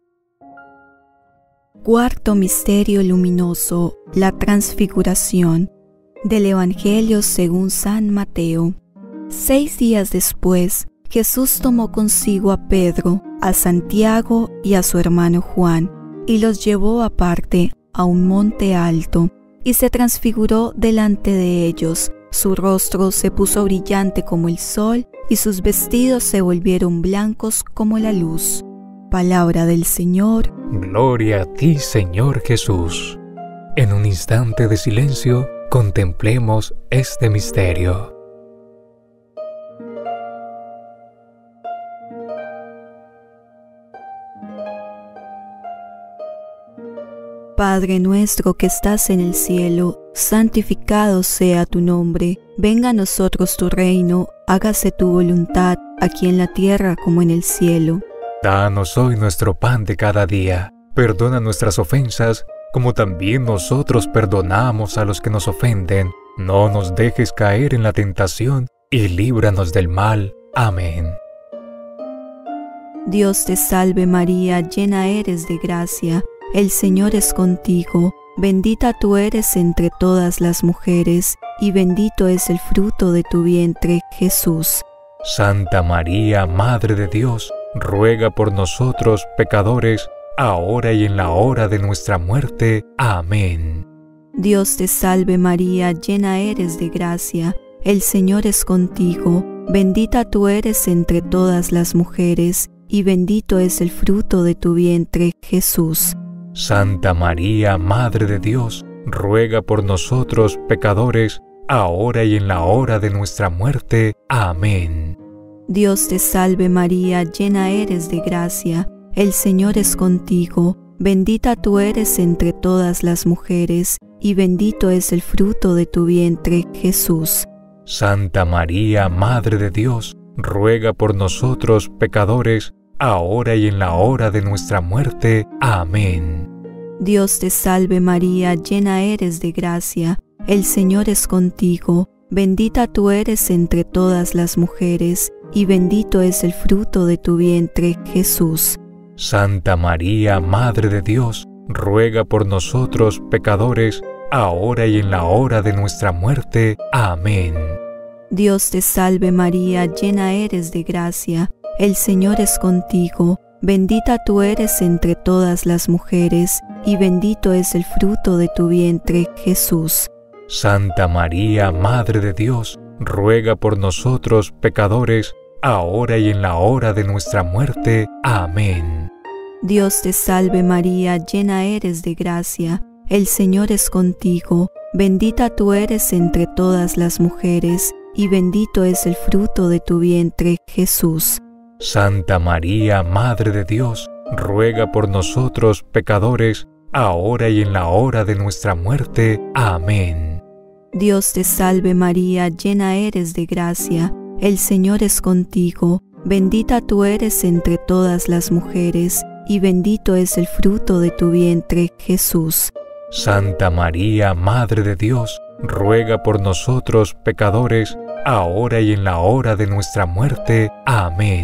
Cuarto misterio luminoso, la transfiguración. Del Evangelio según San Mateo. Seis días después, Jesús tomó consigo a Pedro, a Santiago y a su hermano Juan, y los llevó aparte a un monte alto, y se transfiguró delante de ellos. Su rostro se puso brillante como el sol, y sus vestidos se volvieron blancos como la luz. Palabra del Señor. Gloria a ti, Señor Jesús. En un instante de silencio, contemplemos este misterio. Padre nuestro que estás en el cielo, santificado sea tu nombre. Venga a nosotros tu reino, hágase tu voluntad, aquí en la tierra como en el cielo. Danos hoy nuestro pan de cada día. Perdona nuestras ofensas, como también nosotros perdonamos a los que nos ofenden. No nos dejes caer en la tentación, y líbranos del mal. Amén. Dios te salve María, llena eres de gracia. El Señor es contigo, bendita tú eres entre todas las mujeres, y bendito es el fruto de tu vientre, Jesús. Santa María, Madre de Dios, ruega por nosotros pecadores, ahora y en la hora de nuestra muerte. Amén. Dios te salve María, llena eres de gracia, el Señor es contigo, bendita tú eres entre todas las mujeres, y bendito es el fruto de tu vientre, Jesús. Santa María, Madre de Dios, ruega por nosotros pecadores, ahora y en la hora de nuestra muerte. Amén. Dios te salve María, llena eres de gracia, el Señor es contigo, bendita tú eres entre todas las mujeres, y bendito es el fruto de tu vientre, Jesús. Santa María, Madre de Dios, ruega por nosotros pecadores, ahora y en la hora de nuestra muerte. Amén. Dios te salve María, llena eres de gracia, el Señor es contigo, bendita tú eres entre todas las mujeres, y bendito es el fruto de tu vientre, Jesús. Santa María, Madre de Dios, ruega por nosotros pecadores, ahora y en la hora de nuestra muerte. Amén. Dios te salve María, llena eres de gracia, el Señor es contigo, bendita tú eres entre todas las mujeres, y bendito es el fruto de tu vientre, Jesús. Santa María, Madre de Dios, ruega por nosotros pecadores, ahora y en la hora de nuestra muerte. Amén. Dios te salve María, llena eres de gracia, el Señor es contigo, bendita tú eres entre todas las mujeres, y bendito es el fruto de tu vientre, Jesús. Santa María, Madre de Dios, ruega por nosotros pecadores, ahora y en la hora de nuestra muerte. Amén. Dios te salve María, llena eres de gracia, el Señor es contigo, bendita tú eres entre todas las mujeres, y bendito es el fruto de tu vientre, Jesús. Santa María, Madre de Dios, ruega por nosotros pecadores, ahora y en la hora de nuestra muerte. Amén.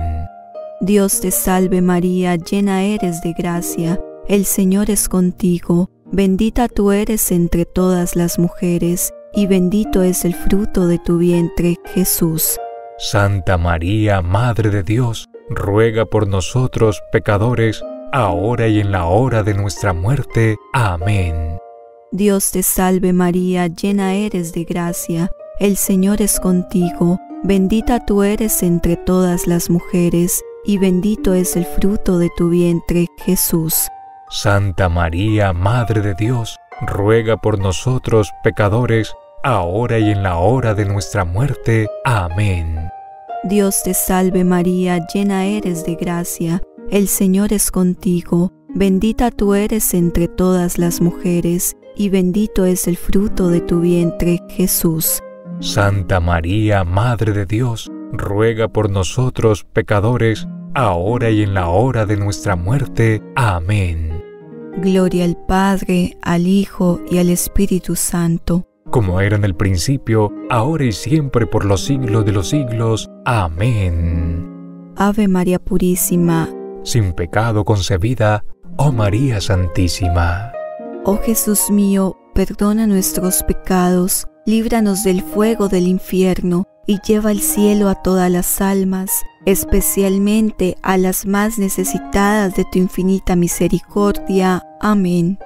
Dios te salve María, llena eres de gracia, el Señor es contigo, bendita tú eres entre todas las mujeres, y bendito es el fruto de tu vientre, Jesús. Santa María, Madre de Dios, ruega por nosotros pecadores, ahora y en la hora de nuestra muerte. Amén. Dios te salve María, llena eres de gracia, el Señor es contigo, bendita tú eres entre todas las mujeres, y bendito es el fruto de tu vientre, Jesús. Santa María, Madre de Dios, ruega por nosotros pecadores, ahora y en la hora de nuestra muerte. Amén. Dios te salve María, llena eres de gracia, el Señor es contigo, bendita tú eres entre todas las mujeres, y bendito es el fruto de tu vientre, Jesús. Santa María, Madre de Dios, ruega por nosotros pecadores, ahora y en la hora de nuestra muerte. Amén. Gloria al Padre, al Hijo y al Espíritu Santo, como era en el principio, ahora y siempre por los siglos de los siglos. Amén. Ave María Purísima, sin pecado concebida, oh María Santísima. Oh Jesús mío, perdona nuestros pecados, líbranos del fuego del infierno, y lleva al cielo a todas las almas, especialmente a las más necesitadas de tu infinita misericordia. Amén.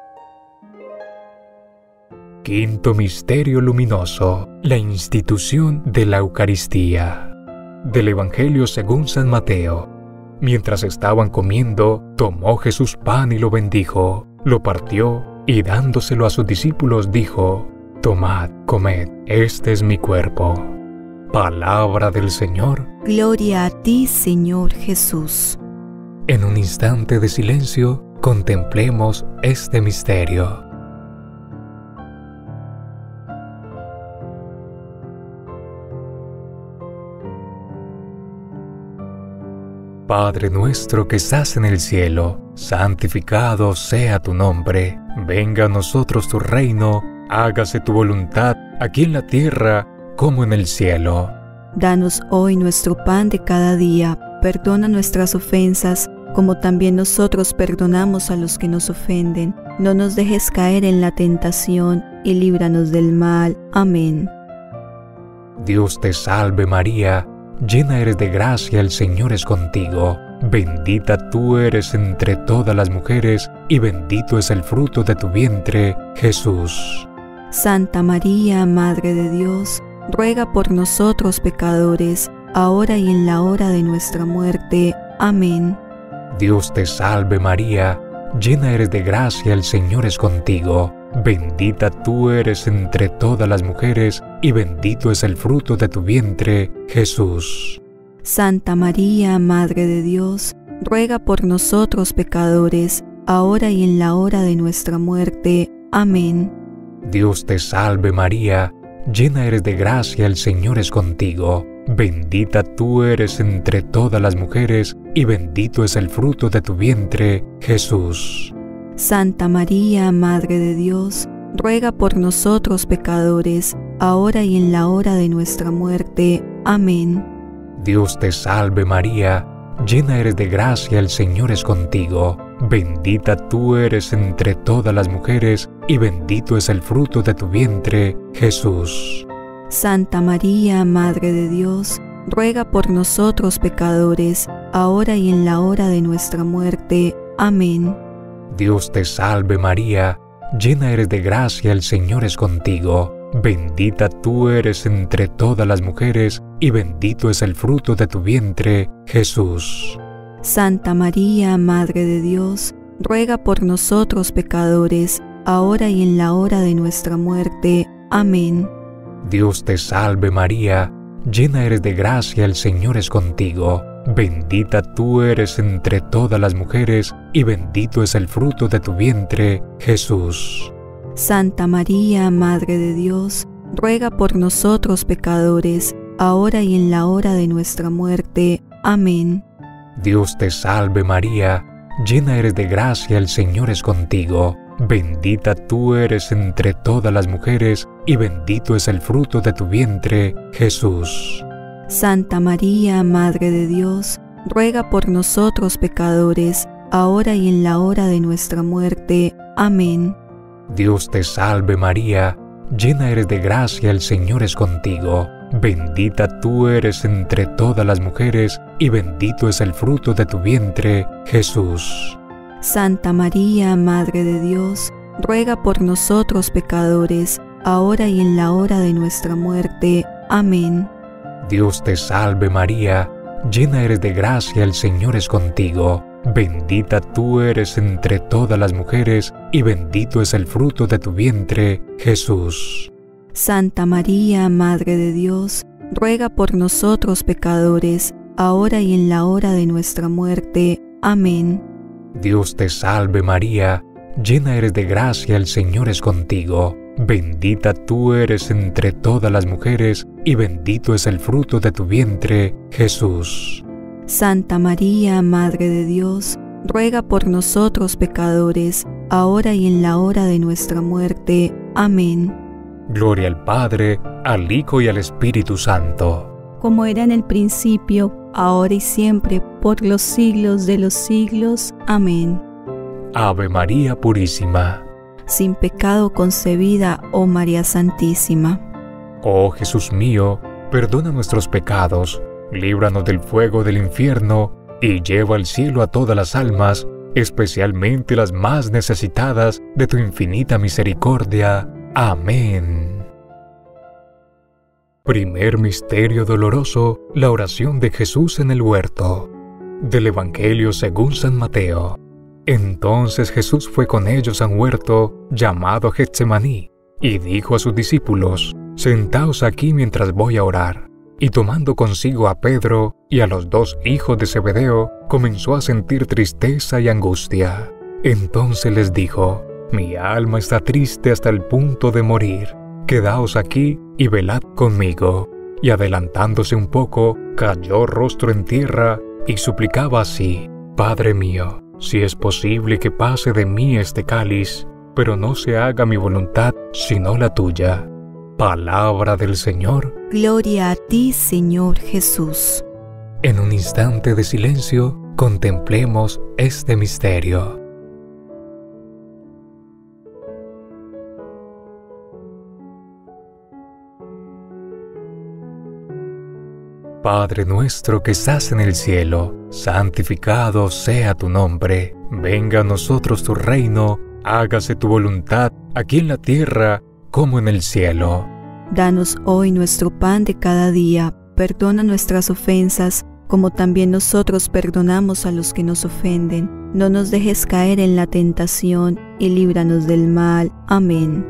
Quinto misterio luminoso, la institución de la Eucaristía. Del Evangelio según San Mateo. Mientras estaban comiendo, tomó Jesús pan y lo bendijo, lo partió y dándoselo a sus discípulos dijo: Tomad, comed, este es mi cuerpo. Palabra del Señor. Gloria a ti, Señor Jesús. En un instante de silencio, contemplemos este misterio. Padre nuestro que estás en el cielo, santificado sea tu nombre. Venga a nosotros tu reino, hágase tu voluntad, aquí en la tierra como en el cielo. Danos hoy nuestro pan de cada día, perdona nuestras ofensas, como también nosotros perdonamos a los que nos ofenden. No nos dejes caer en la tentación, y líbranos del mal. Amén. Dios te salve María, llena eres de gracia, el Señor es contigo. Bendita tú eres entre todas las mujeres, y bendito es el fruto de tu vientre, Jesús. Santa María, Madre de Dios, ruega por nosotros pecadores, ahora y en la hora de nuestra muerte. Amén. Dios te salve María, llena eres de gracia, el Señor es contigo. Bendita tú eres entre todas las mujeres, y bendito es el fruto de tu vientre, Jesús. Santa María, Madre de Dios, ruega por nosotros pecadores, ahora y en la hora de nuestra muerte. Amén. Dios te salve María, llena eres de gracia, el Señor es contigo. Bendita tú eres entre todas las mujeres, y bendito es el fruto de tu vientre, Jesús. Santa María, Madre de Dios, ruega por nosotros pecadores, ahora y en la hora de nuestra muerte. Amén. Dios te salve María, llena eres de gracia, el Señor es contigo. Bendita tú eres entre todas las mujeres, y bendito es el fruto de tu vientre, Jesús. Santa María, Madre de Dios, ruega por nosotros pecadores, ahora y en la hora de nuestra muerte. Amén. Dios te salve María, llena eres de gracia, el Señor es contigo. Bendita tú eres entre todas las mujeres, y bendito es el fruto de tu vientre, Jesús. Santa María, Madre de Dios, ruega por nosotros pecadores, ahora y en la hora de nuestra muerte. Amén. Dios te salve María, llena eres de gracia, el Señor es contigo. Bendita tú eres entre todas las mujeres, y bendito es el fruto de tu vientre, Jesús. Santa María, Madre de Dios, ruega por nosotros pecadores, ahora y en la hora de nuestra muerte. Amén. Dios te salve María, llena eres de gracia, el Señor es contigo. Bendita tú eres entre todas las mujeres, y bendito es el fruto de tu vientre, Jesús. Santa María, Madre de Dios, ruega por nosotros pecadores, ahora y en la hora de nuestra muerte. Amén. Dios te salve María, llena eres de gracia, el Señor es contigo. Bendita tú eres entre todas las mujeres, y bendito es el fruto de tu vientre, Jesús. Santa María, Madre de Dios, ruega por nosotros pecadores, ahora y en la hora de nuestra muerte. Amén. Dios te salve María, llena eres de gracia, el Señor es contigo. Bendita tú eres entre todas las mujeres, y bendito es el fruto de tu vientre, Jesús. Santa María, Madre de Dios, ruega por nosotros pecadores, ahora y en la hora de nuestra muerte. Amén. Dios te salve María, llena eres de gracia, el Señor es contigo. Bendita tú eres entre todas las mujeres, y bendito es el fruto de tu vientre, Jesús. Santa María, Madre de Dios, ruega por nosotros pecadores, ahora y en la hora de nuestra muerte. Amén. Gloria al Padre, al Hijo y al Espíritu Santo. Como era en el principio, ahora y siempre, por los siglos de los siglos. Amén. Ave María Purísima. Sin pecado concebida, oh María Santísima. Oh Jesús mío, perdona nuestros pecados, líbranos del fuego del infierno, y lleva al cielo a todas las almas, especialmente las más necesitadas de tu infinita misericordia. Amén. Primer misterio doloroso, la oración de Jesús en el huerto. Del Evangelio según San Mateo. Entonces Jesús fue con ellos a un huerto llamado Getsemaní, y dijo a sus discípulos: Sentaos aquí mientras voy a orar. Y tomando consigo a Pedro y a los dos hijos de Zebedeo, comenzó a sentir tristeza y angustia. Entonces les dijo: Mi alma está triste hasta el punto de morir. Quedaos aquí y velad conmigo. Y adelantándose un poco, cayó rostro en tierra y suplicaba así: Padre mío, si es posible que pase de mí este cáliz, pero no se haga mi voluntad sino la tuya. Palabra del Señor. Gloria a ti, Señor Jesús. En un instante de silencio, contemplemos este misterio. Padre nuestro que estás en el cielo, santificado sea tu nombre. Venga a nosotros tu reino, hágase tu voluntad, aquí en la tierra como en el cielo. Danos hoy nuestro pan de cada día, perdona nuestras ofensas, como también nosotros perdonamos a los que nos ofenden. No nos dejes caer en la tentación, y líbranos del mal. Amén.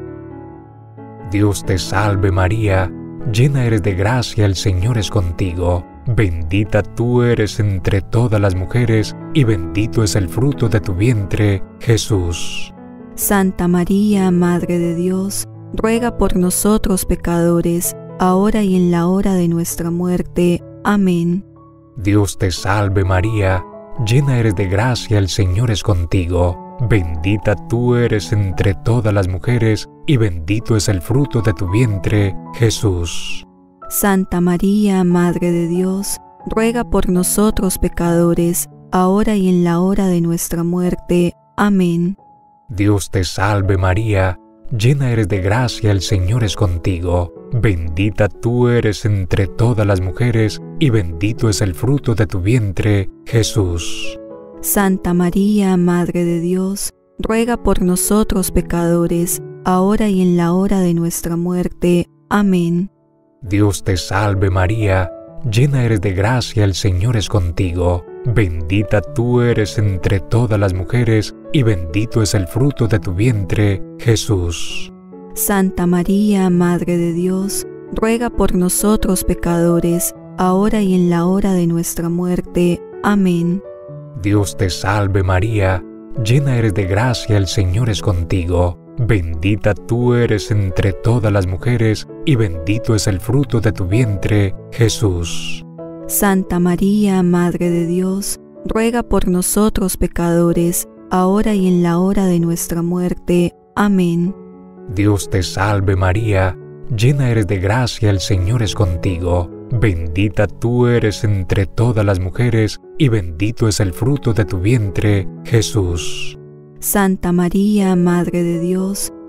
Dios te salve María, llena eres de gracia, el Señor es contigo. Bendita tú eres entre todas las mujeres, y bendito es el fruto de tu vientre, Jesús. Santa María, Madre de Dios, ruega por nosotros pecadores, ahora y en la hora de nuestra muerte. Amén. Dios te salve María, llena eres de gracia, el Señor es contigo. Bendita tú eres entre todas las mujeres, y bendito es el fruto de tu vientre, Jesús. Santa María, Madre de Dios, ruega por nosotros pecadores, ahora y en la hora de nuestra muerte. Amén. Dios te salve María, llena eres de gracia, el Señor es contigo. Bendita tú eres entre todas las mujeres, y bendito es el fruto de tu vientre, Jesús. Santa María, Madre de Dios, ruega por nosotros pecadores, ahora y en la hora de nuestra muerte. Amén. Dios te salve María, llena eres de gracia, el Señor es contigo. Bendita tú eres entre todas las mujeres, y bendito es el fruto de tu vientre, Jesús. Santa María, Madre de Dios, ruega por nosotros pecadores, ahora y en la hora de nuestra muerte. Amén. Dios te salve María, llena eres de gracia, el Señor es contigo. Bendita tú eres entre todas las mujeres, y bendito es el fruto de tu vientre, Jesús. Santa María, Madre de Dios, ruega por nosotros pecadores, ahora y en la hora de nuestra muerte. Amén. Dios te salve María, llena eres de gracia, el Señor es contigo. Bendita tú eres entre todas las mujeres, y bendito es el fruto de tu vientre, Jesús. Santa María, Madre de Dios,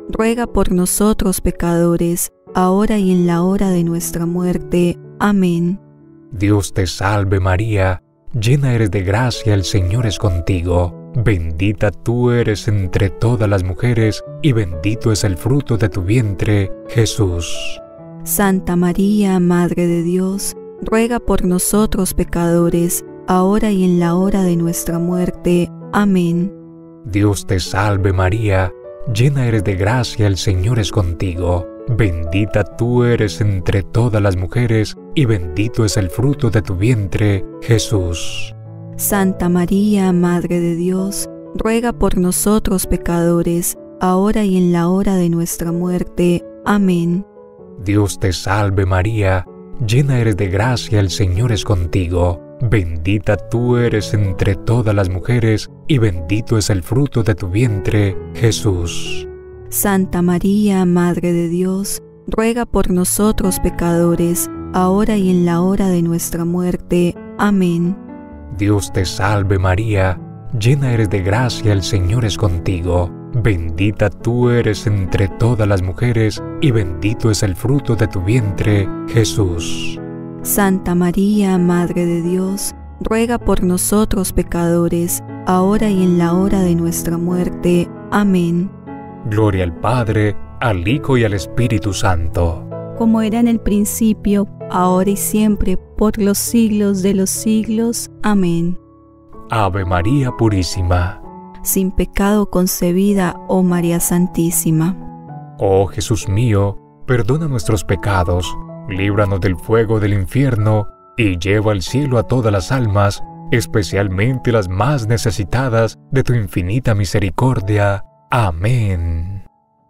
ruega por nosotros pecadores, ahora y en la hora de nuestra muerte. Amén. Dios te salve María, llena eres de gracia, el Señor es contigo. Bendita tú eres entre todas las mujeres, y bendito es el fruto de tu vientre, Jesús. Santa María, Madre de Dios, ruega por nosotros pecadores, ahora y en la hora de nuestra muerte. Amén. Dios te salve María, llena eres de gracia, el Señor es contigo. Bendita tú eres entre todas las mujeres, y bendito es el fruto de tu vientre, Jesús. Santa María, Madre de Dios, ruega por nosotros pecadores, ahora y en la hora de nuestra muerte. Amén. Dios te salve María, llena eres de gracia, el Señor es contigo. Bendita tú eres entre todas las mujeres, y bendito es el fruto de tu vientre, Jesús. Santa María, Madre de Dios, ruega por nosotros pecadores, ahora y en la hora de nuestra muerte. Amén. Dios te salve María, llena eres de gracia, el Señor es contigo. Bendita tú eres entre todas las mujeres, y bendito es el fruto de tu vientre, Jesús. Santa María, Madre de Dios, ruega por nosotros pecadores, ahora y en la hora de nuestra muerte. Amén. Gloria al Padre, al Hijo y al Espíritu Santo. Como era en el principio, ahora y siempre, por los siglos de los siglos. Amén. Ave María Purísima. Sin pecado concebida, oh María Santísima. Oh Jesús mío, perdona nuestros pecados, líbranos del fuego del infierno, y lleva al cielo a todas las almas, especialmente las más necesitadas de tu infinita misericordia. Amén.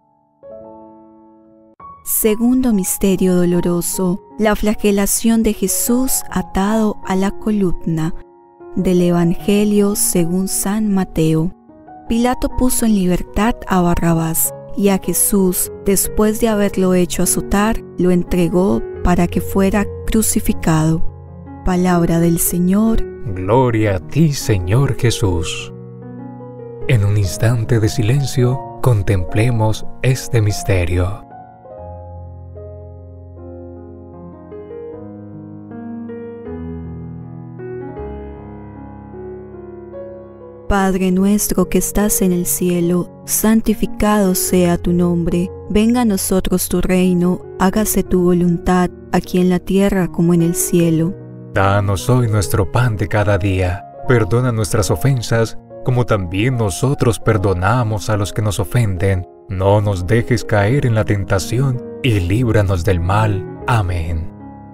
Segundo misterio doloroso, la flagelación de Jesús atado a la columna. Del Evangelio según San Mateo. Pilato puso en libertad a Barrabás, y a Jesús, después de haberlo hecho azotar, lo entregó para que fuera crucificado. Palabra del Señor. Gloria a ti, Señor Jesús. En un instante de silencio, contemplemos este misterio. Padre nuestro que estás en el cielo, santificado sea tu nombre. Venga a nosotros tu reino, hágase tu voluntad, aquí en la tierra como en el cielo. Danos hoy nuestro pan de cada día. Perdona nuestras ofensas, como también nosotros perdonamos a los que nos ofenden. No nos dejes caer en la tentación, y líbranos del mal. Amén.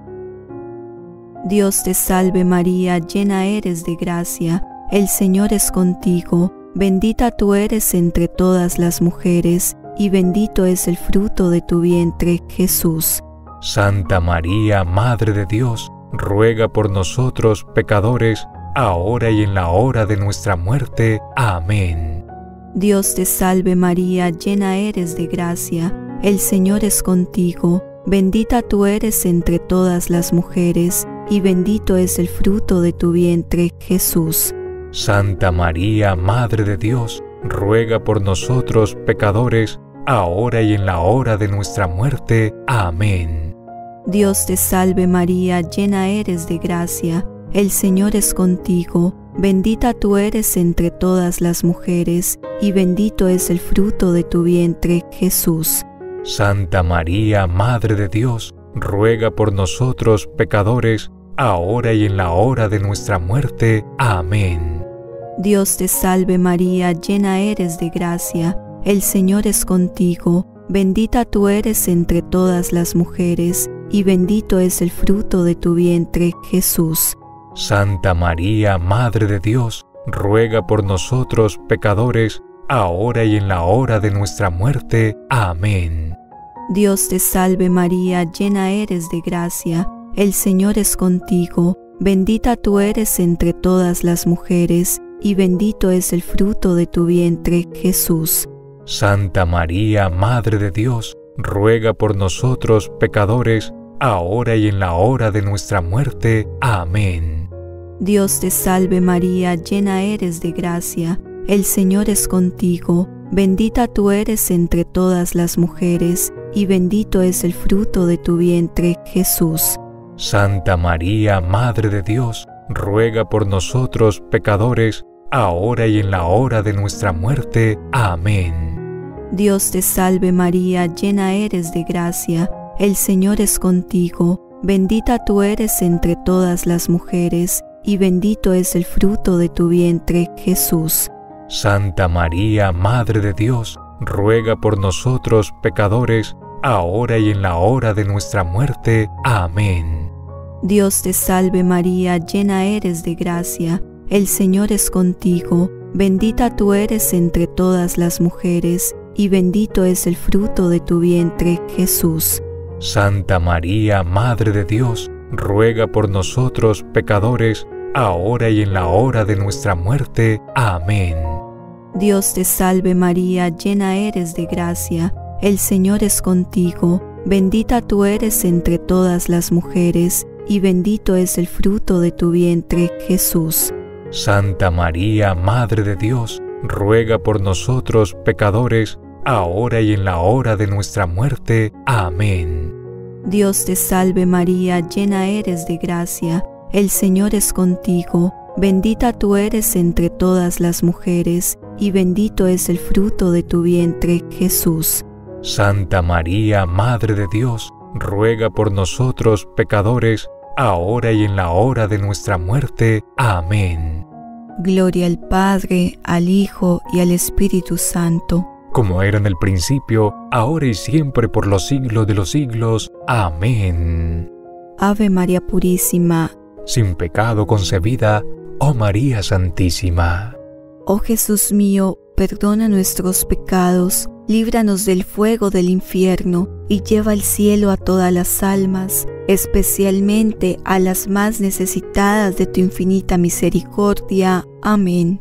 Dios te salve María, llena eres de gracia. El Señor es contigo, bendita tú eres entre todas las mujeres, y bendito es el fruto de tu vientre, Jesús. Santa María, Madre de Dios, ruega por nosotros pecadores, ahora y en la hora de nuestra muerte. Amén. Dios te salve María, llena eres de gracia, el Señor es contigo, bendita tú eres entre todas las mujeres, y bendito es el fruto de tu vientre, Jesús. Santa María, Madre de Dios, ruega por nosotros pecadores, ahora y en la hora de nuestra muerte. Amén. Dios te salve María, llena eres de gracia, el Señor es contigo, bendita tú eres entre todas las mujeres, y bendito es el fruto de tu vientre, Jesús. Santa María, Madre de Dios, ruega por nosotros pecadores, ahora y en la hora de nuestra muerte. Amén. Dios te salve María, llena eres de gracia, el Señor es contigo, bendita tú eres entre todas las mujeres, y bendito es el fruto de tu vientre, Jesús. Santa María, Madre de Dios, ruega por nosotros pecadores, ahora y en la hora de nuestra muerte. Amén. Dios te salve María, llena eres de gracia, el Señor es contigo, bendita tú eres entre todas las mujeres, y bendito es el fruto de tu vientre, Jesús. Santa María, Madre de Dios, ruega por nosotros pecadores, ahora y en la hora de nuestra muerte. Amén. Dios te salve María, llena eres de gracia, el Señor es contigo, bendita tú eres entre todas las mujeres, y bendito es el fruto de tu vientre, Jesús. Santa María, Madre de Dios, ruega por nosotros pecadores, ahora y en la hora de nuestra muerte. Amén. Dios te salve María, llena eres de gracia, el Señor es contigo, bendita tú eres entre todas las mujeres, y bendito es el fruto de tu vientre, Jesús. Santa María, Madre de Dios, ruega por nosotros pecadores, ahora y en la hora de nuestra muerte. Amén. Dios te salve María, llena eres de gracia, el Señor es contigo, bendita tú eres entre todas las mujeres, y bendito es el fruto de tu vientre, Jesús. Santa María, Madre de Dios, ruega por nosotros pecadores, ahora y en la hora de nuestra muerte. Amén. Dios te salve María, llena eres de gracia, el Señor es contigo, bendita tú eres entre todas las mujeres, y bendito es el fruto de tu vientre, Jesús. Santa María, Madre de Dios, ruega por nosotros pecadores, ahora y en la hora de nuestra muerte. Amén. Dios te salve María, llena eres de gracia, el Señor es contigo, bendita tú eres entre todas las mujeres, y bendito es el fruto de tu vientre, Jesús. Santa María, Madre de Dios, ruega por nosotros pecadores, ahora y en la hora de nuestra muerte. Amén. Gloria al Padre, al Hijo y al Espíritu Santo, como era en el principio, ahora y siempre por los siglos de los siglos. Amén. Ave María Purísima, sin pecado concebida, oh María Santísima. Oh Jesús mío, perdona nuestros pecados, líbranos del fuego del infierno, y lleva al cielo a todas las almas, especialmente a las más necesitadas de tu infinita misericordia. Amén.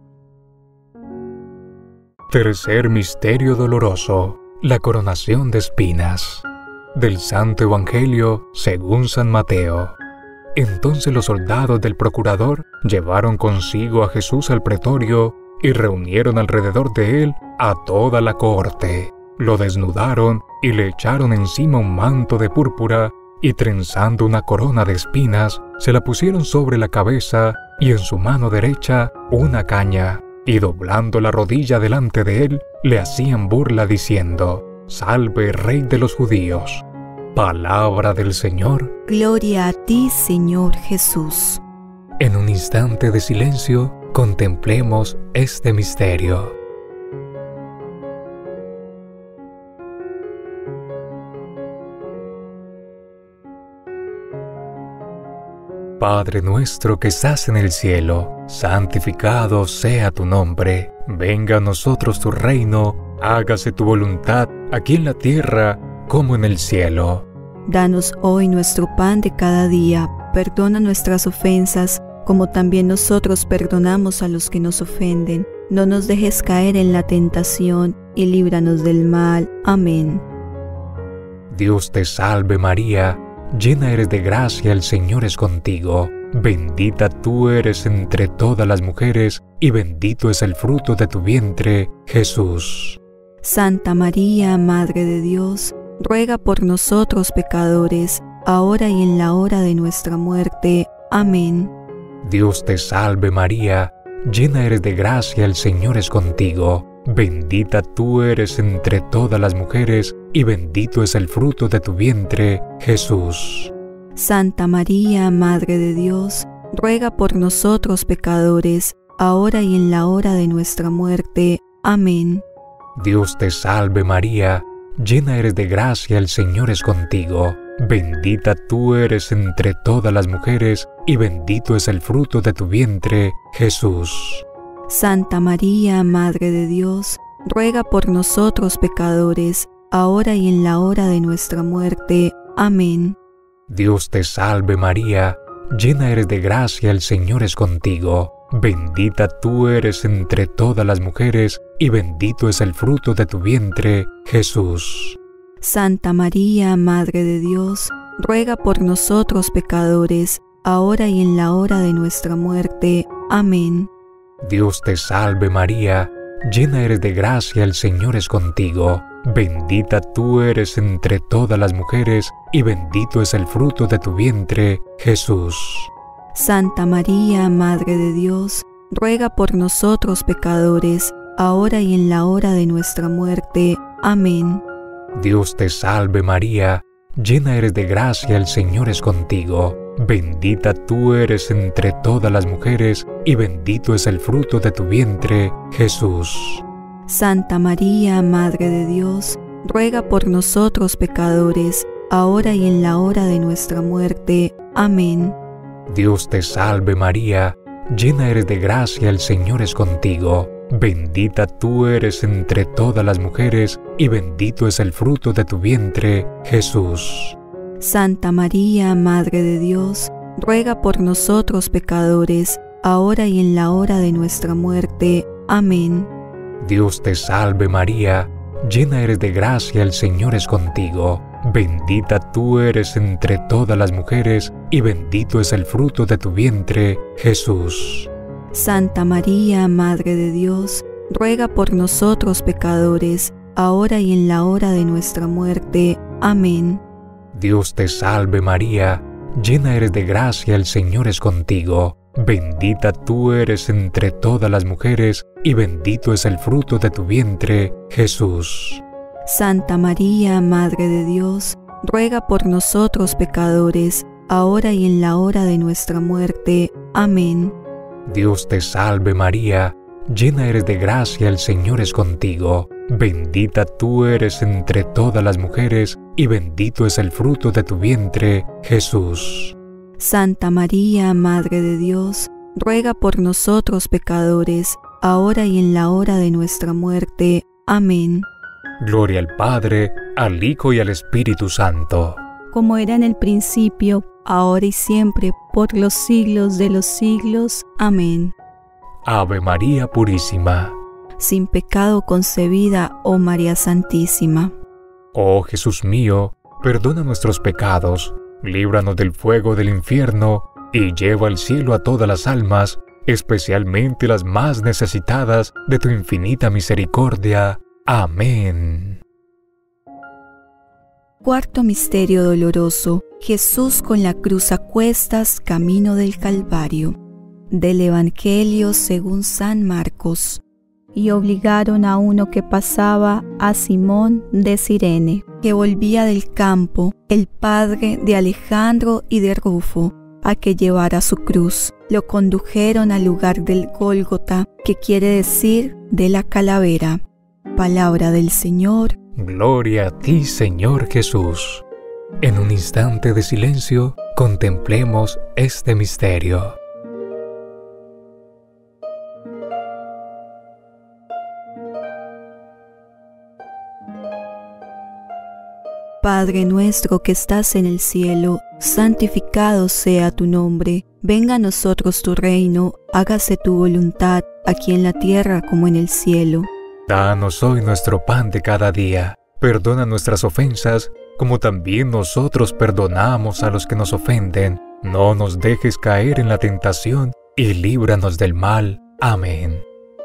Tercer misterio doloroso, la coronación de espinas. Del Santo Evangelio según San Mateo. Entonces los soldados del procurador llevaron consigo a Jesús al pretorio y reunieron alrededor de él a toda la cohorte. Lo desnudaron y le echaron encima un manto de púrpura y trenzando una corona de espinas, se la pusieron sobre la cabeza y en su mano derecha una caña, y doblando la rodilla delante de él, le hacían burla diciendo: «Salve, Rey de los judíos». Palabra del Señor. Gloria a ti, Señor Jesús. En un instante de silencio, contemplemos este misterio. Padre nuestro que estás en el cielo, santificado sea tu nombre. Venga a nosotros tu reino, hágase tu voluntad, aquí en la tierra como en el cielo. Danos hoy nuestro pan de cada día, perdona nuestras ofensas, como también nosotros perdonamos a los que nos ofenden. No nos dejes caer en la tentación, y líbranos del mal. Amén. Dios te salve María, llena eres de gracia, el Señor es contigo. Bendita tú eres entre todas las mujeres, y bendito es el fruto de tu vientre, Jesús. Santa María, Madre de Dios, ruega por nosotros pecadores, ahora y en la hora de nuestra muerte. Amén. Dios te salve María, llena eres de gracia, el Señor es contigo. Bendita tú eres entre todas las mujeres, y bendito es el fruto de tu vientre, Jesús. Santa María, Madre de Dios, ruega por nosotros pecadores, ahora y en la hora de nuestra muerte. Amén. Dios te salve María, llena eres de gracia, el Señor es contigo. Bendita tú eres entre todas las mujeres, y bendito es el fruto de tu vientre, Jesús. Santa María, Madre de Dios, ruega por nosotros pecadores, ahora y en la hora de nuestra muerte. Amén. Dios te salve María, llena eres de gracia, el Señor es contigo. Bendita tú eres entre todas las mujeres, y bendito es el fruto de tu vientre, Jesús. Santa María, Madre de Dios, ruega por nosotros pecadores, ahora y en la hora de nuestra muerte. Amén. Dios te salve María, llena eres de gracia, el Señor es contigo. Bendita tú eres entre todas las mujeres, y bendito es el fruto de tu vientre, Jesús. Santa María, Madre de Dios, ruega por nosotros pecadores, ahora y en la hora de nuestra muerte. Amén. Dios te salve María, llena eres de gracia, el Señor es contigo. Bendita tú eres entre todas las mujeres, y bendito es el fruto de tu vientre, Jesús. Santa María, Madre de Dios, ruega por nosotros pecadores, ahora y en la hora de nuestra muerte. Amén. Dios te salve María, llena eres de gracia, el Señor es contigo. Bendita tú eres entre todas las mujeres, y bendito es el fruto de tu vientre, Jesús. Santa María, Madre de Dios, ruega por nosotros pecadores, ahora y en la hora de nuestra muerte. Amén. Dios te salve María, llena eres de gracia, el Señor es contigo. Bendita tú eres entre todas las mujeres, y bendito es el fruto de tu vientre, Jesús. Santa María, Madre de Dios, ruega por nosotros pecadores, ahora y en la hora de nuestra muerte. Amén. Dios te salve María, llena eres de gracia, el Señor es contigo. Bendita tú eres entre todas las mujeres, y bendito es el fruto de tu vientre, Jesús. Santa María, Madre de Dios, ruega por nosotros pecadores, ahora y en la hora de nuestra muerte. Amén. Dios te salve María, llena eres de gracia, el Señor es contigo. Bendita tú eres entre todas las mujeres, y bendito es el fruto de tu vientre, Jesús. Santa María, Madre de Dios, ruega por nosotros pecadores, ahora y en la hora de nuestra muerte. Amén. Gloria al Padre, al Hijo y al Espíritu Santo. Como era en el principio, ahora y siempre, por los siglos de los siglos. Amén. Ave María Purísima. Sin pecado concebida, oh María Santísima. Oh Jesús mío, perdona nuestros pecados, líbranos del fuego del infierno, y lleva al cielo a todas las almas, especialmente las más necesitadas de tu infinita misericordia. Amén. Cuarto misterio doloroso. Jesús con la cruz a cuestas, camino del Calvario. Del Evangelio según San Marcos. Y obligaron a uno que pasaba, a Simón de Cirene, que volvía del campo, el padre de Alejandro y de Rufo, a que llevara su cruz. Lo condujeron al lugar del Gólgota, que quiere decir de la calavera. Palabra del Señor. Gloria a ti, Señor Jesús. En un instante de silencio, contemplemos este misterio. Padre nuestro que estás en el cielo, santificado sea tu nombre. Venga a nosotros tu reino, hágase tu voluntad, aquí en la tierra como en el cielo. Danos hoy nuestro pan de cada día. Perdona nuestras ofensas, como también nosotros perdonamos a los que nos ofenden. No nos dejes caer en la tentación, y líbranos del mal. Amén.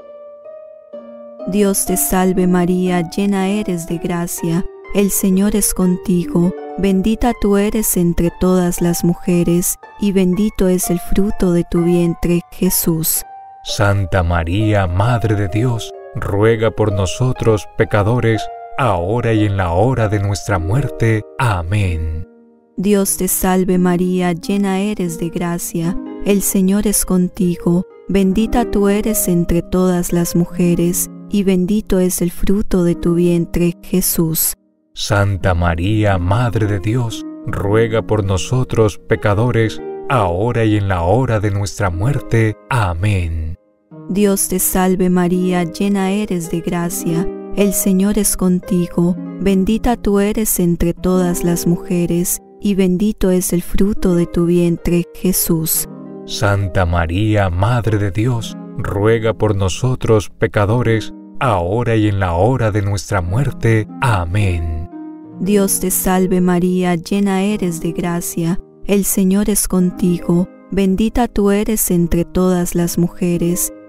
Dios te salve María, llena eres de gracia. El Señor es contigo, bendita tú eres entre todas las mujeres, y bendito es el fruto de tu vientre, Jesús. Santa María, Madre de Dios, ruega por nosotros pecadores, ahora y en la hora de nuestra muerte. Amén. Dios te salve María, llena eres de gracia, el Señor es contigo, bendita tú eres entre todas las mujeres, y bendito es el fruto de tu vientre, Jesús. Santa María, Madre de Dios, ruega por nosotros pecadores, ahora y en la hora de nuestra muerte. Amén. Dios te salve María, llena eres de gracia, el Señor es contigo, bendita tú eres entre todas las mujeres, y bendito es el fruto de tu vientre, Jesús. Santa María, Madre de Dios, ruega por nosotros pecadores, ahora y en la hora de nuestra muerte. Amén. Dios te salve María, llena eres de gracia, el Señor es contigo, bendita tú eres entre todas las mujeres,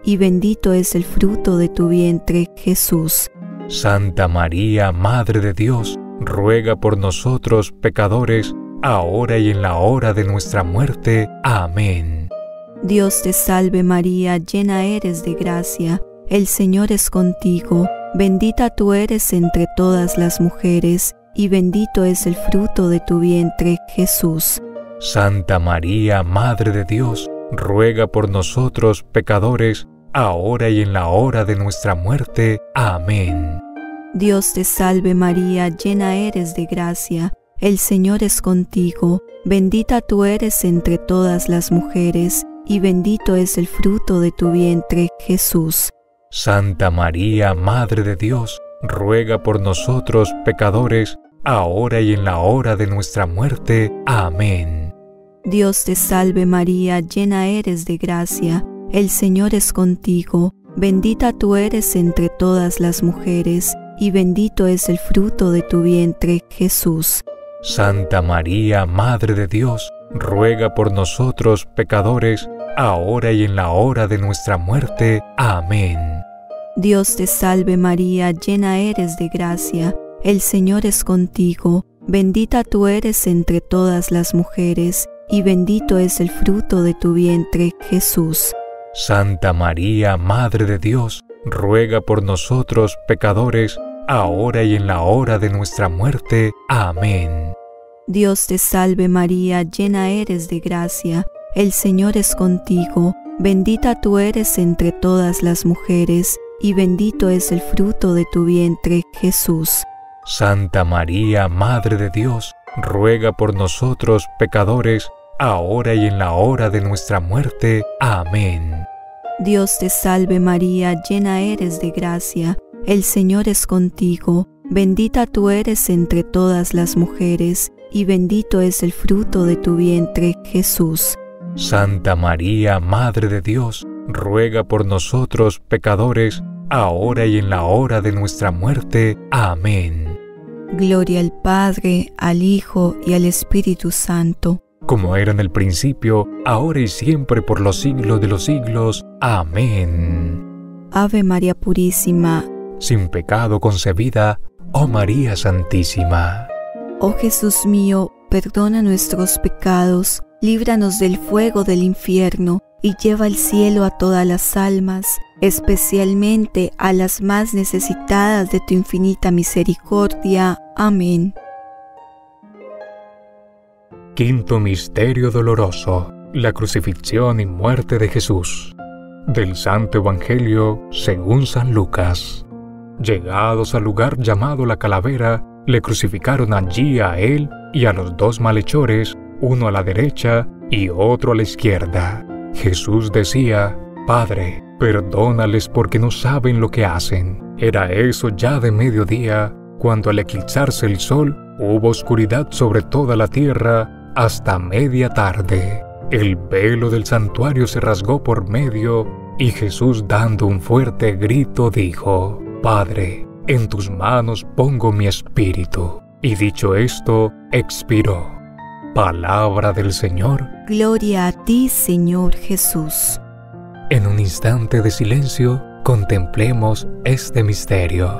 y bendito es el fruto de tu vientre, Jesús. Santa María, Madre de Dios, ruega por nosotros pecadores, ahora y en la hora de nuestra muerte. Amén. Dios te salve María, llena eres de gracia, el Señor es contigo, bendita tú eres entre todas las mujeres, y bendito es el fruto de tu vientre, Jesús. Santa María, Madre de Dios, ruega por nosotros pecadores, ahora y en la hora de nuestra muerte. Amén. Dios te salve María, llena eres de gracia, el Señor es contigo, bendita tú eres entre todas las mujeres, y bendito es el fruto de tu vientre, Jesús. Santa María, Madre de Dios, ruega por nosotros pecadores, ahora y en la hora de nuestra muerte. Amén. Dios te salve María, llena eres de gracia, el Señor es contigo, bendita tú eres entre todas las mujeres, y bendito es el fruto de tu vientre, Jesús. Santa María, Madre de Dios, ruega por nosotros pecadores, ahora y en la hora de nuestra muerte. Amén. Dios te salve María, llena eres de gracia, el Señor es contigo, bendita tú eres entre todas las mujeres, y bendito es el fruto de tu vientre, Jesús. Santa María, Madre de Dios, ruega por nosotros pecadores, ahora y en la hora de nuestra muerte. Amén. Dios te salve María, llena eres de gracia, el Señor es contigo, bendita tú eres entre todas las mujeres, y bendito es el fruto de tu vientre, Jesús. Santa María, Madre de Dios, ruega por nosotros pecadores, ahora y en la hora de nuestra muerte. Amén. Dios te salve María, llena eres de gracia, el Señor es contigo, bendita tú eres entre todas las mujeres, y bendito es el fruto de tu vientre, Jesús. Santa María, Madre de Dios, ruega por nosotros pecadores, ahora y en la hora de nuestra muerte. Amén. Gloria al Padre, al Hijo y al Espíritu Santo, como era en el principio, ahora y siempre por los siglos de los siglos. Amén. Ave María Purísima, sin pecado concebida, oh María Santísima. Oh Jesús mío, perdona nuestros pecados, líbranos del fuego del infierno, y lleva al cielo a todas las almas, especialmente a las más necesitadas de tu infinita misericordia. Amén. Quinto misterio doloroso: la crucifixión y muerte de Jesús. Del Santo Evangelio según San Lucas. Llegados al lugar llamado la Calavera, le crucificaron allí a él y a los dos malhechores, uno a la derecha y otro a la izquierda. Jesús decía: Padre, perdónales porque no saben lo que hacen. Era eso ya de mediodía, cuando al eclipsarse el sol, hubo oscuridad sobre toda la tierra hasta media tarde. El velo del santuario se rasgó por medio, y Jesús, dando un fuerte grito, dijo: Padre, en tus manos pongo mi espíritu. Y dicho esto, expiró. Palabra del Señor. Gloria a ti, Señor Jesús. En un instante de silencio, contemplemos este misterio.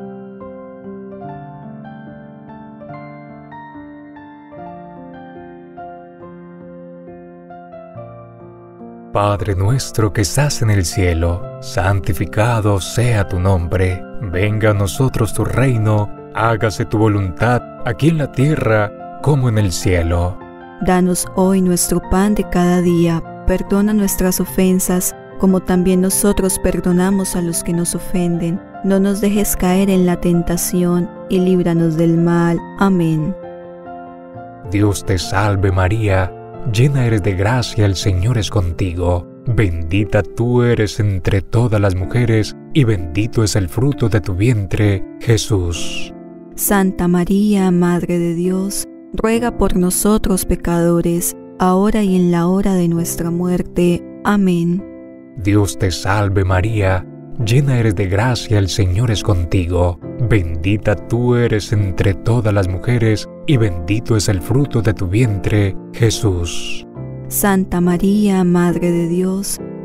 Padre nuestro que estás en el cielo, santificado sea tu nombre. Venga a nosotros tu reino, hágase tu voluntad, aquí en la tierra como en el cielo. Danos hoy nuestro pan de cada día, perdona nuestras ofensas, como también nosotros perdonamos a los que nos ofenden. No nos dejes caer en la tentación, y líbranos del mal. Amén. Dios te salve María, llena eres de gracia, el Señor es contigo. Bendita tú eres entre todas las mujeres, y bendito es el fruto de tu vientre, Jesús. Santa María, Madre de Dios, ruega por nosotros pecadores, ahora y en la hora de nuestra muerte. Amén. Dios te salve María, llena eres de gracia, el Señor es contigo. Bendita tú eres entre todas las mujeres, y bendito es el fruto de tu vientre, Jesús. Santa María, Madre de Dios,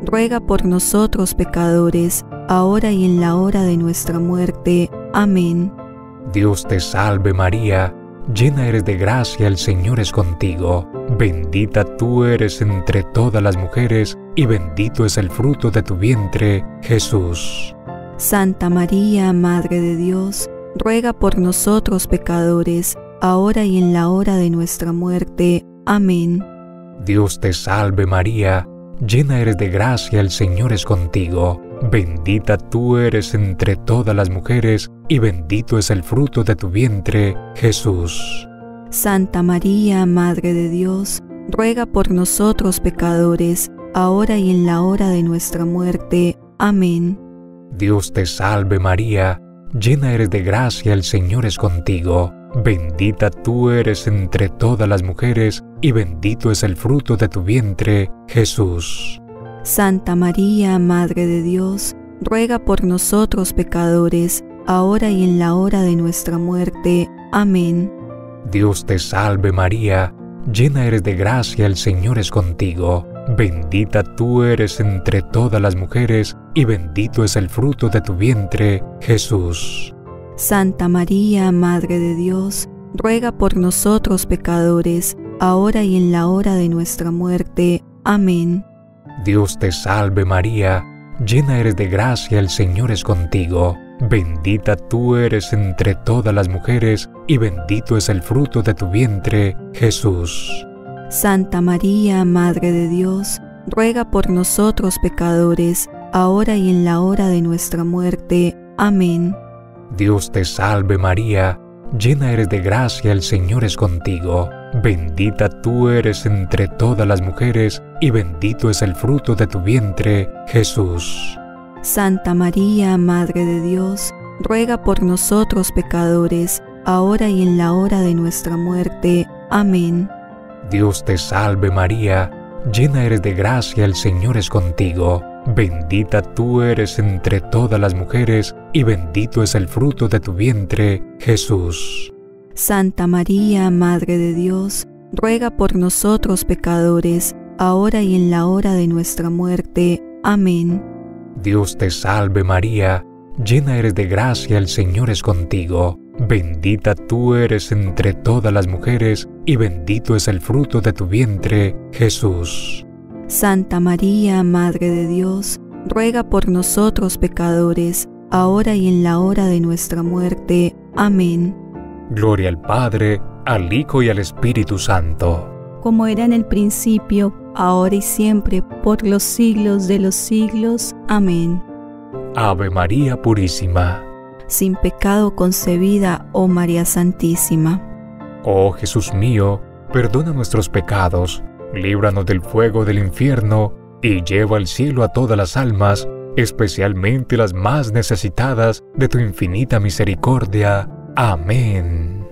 ruega por nosotros pecadores, ahora y en la hora de nuestra muerte. Amén. Dios te salve María, llena eres de gracia, el Señor es contigo. Bendita tú eres entre todas las mujeres, y bendito es el fruto de tu vientre, Jesús. Santa María, Madre de Dios, ruega por nosotros pecadores, ahora y en la hora de nuestra muerte. Amén. Dios te salve María, llena eres de gracia, el Señor es contigo. Bendita tú eres entre todas las mujeres, y bendito es el fruto de tu vientre, Jesús. Santa María, Madre de Dios, ruega por nosotros pecadores, ahora y en la hora de nuestra muerte. Amén. Dios te salve María, llena eres de gracia, el Señor es contigo. Bendita tú eres entre todas las mujeres, y bendito es el fruto de tu vientre, Jesús. Santa María, Madre de Dios, ruega por nosotros pecadores, ahora y en la hora de nuestra muerte. Amén. Dios te salve María, llena eres de gracia, el Señor es contigo. Bendita tú eres entre todas las mujeres, y bendito es el fruto de tu vientre, Jesús. Santa María, Madre de Dios, ruega por nosotros pecadores, ahora y en la hora de nuestra muerte. Amén. Dios te salve María, llena eres de gracia, el Señor es contigo. Bendita tú eres entre todas las mujeres, y bendito es el fruto de tu vientre, Jesús. Santa María, Madre de Dios, ruega por nosotros pecadores, ahora y en la hora de nuestra muerte. Amén. Dios te salve María, llena eres de gracia, el Señor es contigo. Bendita tú eres entre todas las mujeres, y bendito es el fruto de tu vientre, Jesús. Santa María, Madre de Dios, ruega por nosotros pecadores, ahora y en la hora de nuestra muerte. Amén. Dios te salve María, llena eres de gracia, el Señor es contigo. Bendita tú eres entre todas las mujeres, y bendito es el fruto de tu vientre, Jesús. Santa María, Madre de Dios, ruega por nosotros pecadores, ahora y en la hora de nuestra muerte. Amén. Dios te salve María, llena eres de gracia, el Señor es contigo. Bendita tú eres entre todas las mujeres, y bendito es el fruto de tu vientre, Jesús. Santa María, Madre de Dios, ruega por nosotros pecadores, ahora y en la hora de nuestra muerte. Amén. Gloria al Padre, al Hijo y al Espíritu Santo. Como era en el principio, ahora y siempre, por los siglos de los siglos. Amén. Ave María Purísima. Sin pecado concebida, oh María Santísima. Oh Jesús mío, perdona nuestros pecados, líbranos del fuego del infierno, y lleva al cielo a todas las almas, especialmente las más necesitadas de tu infinita misericordia. Amén.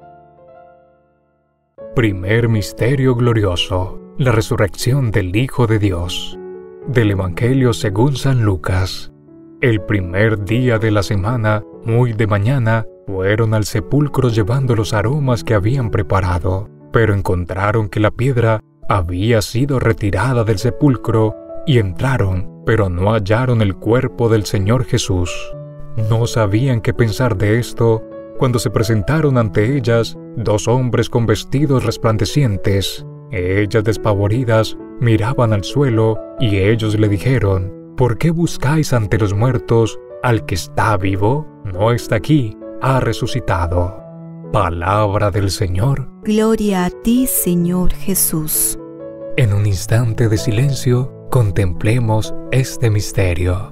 Primer misterio glorioso: la resurrección del Hijo de Dios. Del Evangelio según San Lucas. El primer día de la semana, muy de mañana, fueron al sepulcro llevando los aromas que habían preparado, pero encontraron que la piedra había sido retirada del sepulcro, y entraron, pero no hallaron el cuerpo del Señor Jesús. No sabían qué pensar de esto, cuando se presentaron ante ellas dos hombres con vestidos resplandecientes. Ellas, despavoridas, miraban al suelo, y ellos le dijeron: ¿Por qué buscáis ante los muertos al que está vivo? No está aquí, ha resucitado. Palabra del Señor. Gloria a ti, Señor Jesús. En un instante de silencio, contemplemos este misterio.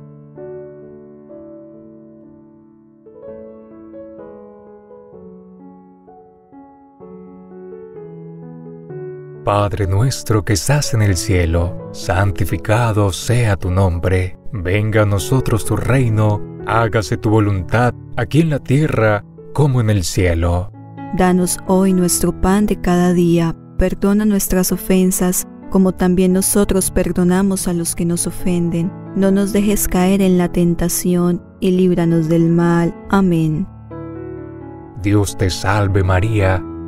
Padre nuestro que estás en el cielo, santificado sea tu nombre. Venga a nosotros tu reino, hágase tu voluntad, aquí en la tierra como en el cielo. Danos hoy nuestro pan de cada día, perdona nuestras ofensas, como también nosotros perdonamos a los que nos ofenden. No nos dejes caer en la tentación, y líbranos del mal. Amén. Dios te salve María,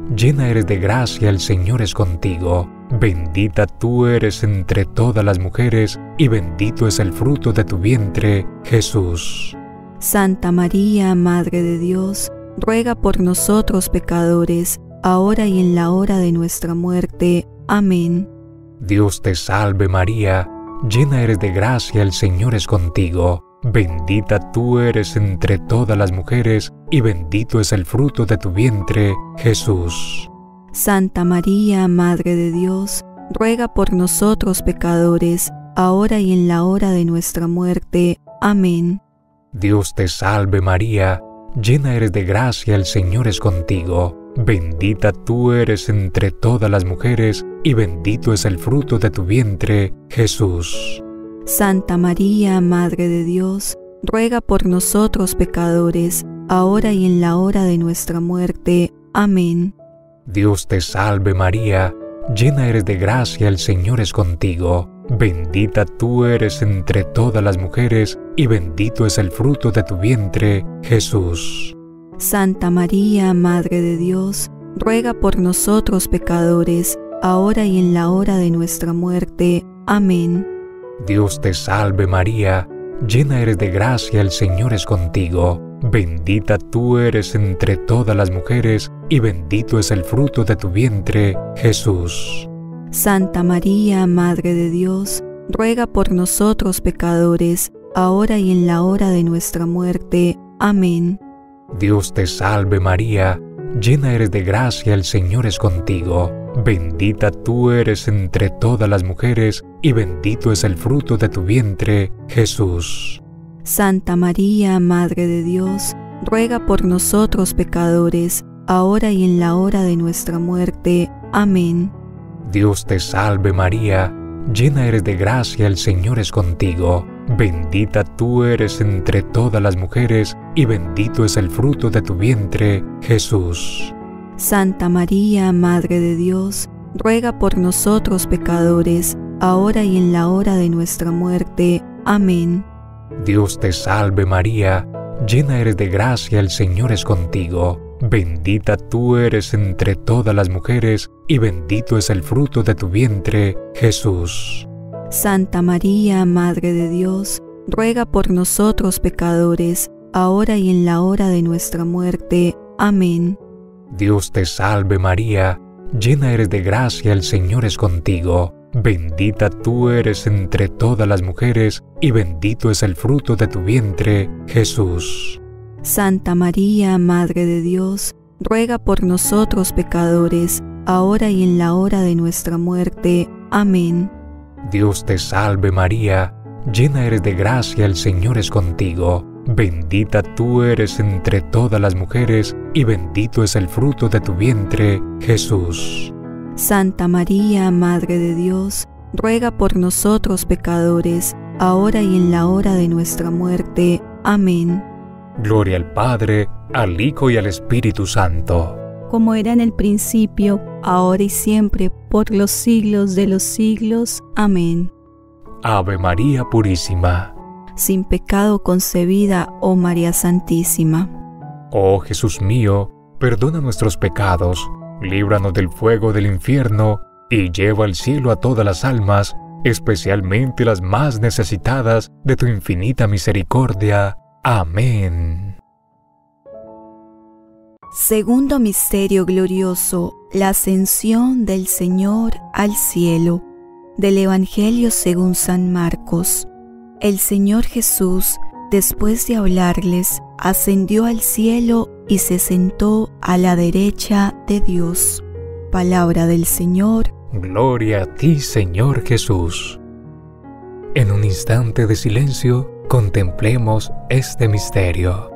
llena eres de gracia, el Señor es contigo. Bendita tú eres entre todas las mujeres, y bendito es el fruto de tu vientre, Jesús. Santa María, Madre de Dios, ruega por nosotros pecadores, ahora y en la hora de nuestra muerte. Amén. Dios te salve María, llena eres de gracia, el Señor es contigo. Bendita tú eres entre todas las mujeres, y bendito es el fruto de tu vientre, Jesús. Santa María, Madre de Dios, ruega por nosotros pecadores, ahora y en la hora de nuestra muerte. Amén. Dios te salve María, llena eres de gracia, el Señor es contigo. Bendita tú eres entre todas las mujeres, y bendito es el fruto de tu vientre, Jesús. Santa María, Madre de Dios, ruega por nosotros pecadores, ahora y en la hora de nuestra muerte. Amén. Dios te salve María, llena eres de gracia, el Señor es contigo. Bendita tú eres entre todas las mujeres, y bendito es el fruto de tu vientre, Jesús. Santa María, Madre de Dios, ruega por nosotros pecadores, ahora y en la hora de nuestra muerte. Amén. Dios te salve María, llena eres de gracia, el Señor es contigo. Bendita tú eres entre todas las mujeres, y bendito es el fruto de tu vientre, Jesús. Santa María, Madre de Dios, ruega por nosotros pecadores, ahora y en la hora de nuestra muerte. Amén. Dios te salve María, llena eres de gracia, el Señor es contigo. Bendita tú eres entre todas las mujeres, y bendito es el fruto de tu vientre, Jesús. Santa María, Madre de Dios, ruega por nosotros pecadores, ahora y en la hora de nuestra muerte. Amén. Dios te salve María, llena eres de gracia, el Señor es contigo. Bendita tú eres entre todas las mujeres, y bendito es el fruto de tu vientre, Jesús. Santa María, Madre de Dios, ruega por nosotros pecadores, ahora y en la hora de nuestra muerte. Amén. Dios te salve María, llena eres de gracia, el Señor es contigo. Bendita tú eres entre todas las mujeres, y bendito es el fruto de tu vientre, Jesús. Santa María, Madre de Dios, ruega por nosotros pecadores, ahora y en la hora de nuestra muerte. Amén. Dios te salve María, llena eres de gracia, el Señor es contigo. Bendita tú eres entre todas las mujeres, y bendito es el fruto de tu vientre, Jesús. Santa María, Madre de Dios, ruega por nosotros pecadores, ahora y en la hora de nuestra muerte. Amén. Dios te salve María, llena eres de gracia, el Señor es contigo. Bendita tú eres entre todas las mujeres, y bendito es el fruto de tu vientre, Jesús. Santa María, Madre de Dios, ruega por nosotros pecadores, ahora y en la hora de nuestra muerte. Amén. Gloria al Padre, al Hijo y al Espíritu Santo. Como era en el principio, ahora y siempre, por los siglos de los siglos. Amén. Ave María Purísima. Sin pecado concebida, oh María Santísima. Oh Jesús mío, perdona nuestros pecados, líbranos del fuego del infierno, y lleva al cielo a todas las almas, especialmente las más necesitadas de tu infinita misericordia. Amén. Segundo misterio glorioso, la ascensión del Señor al cielo. Del Evangelio según San Marcos. El Señor Jesús, después de hablarles, ascendió al cielo y se sentó a la derecha de Dios. Palabra del Señor. Gloria a ti, Señor Jesús. En un instante de silencio, contemplemos este misterio.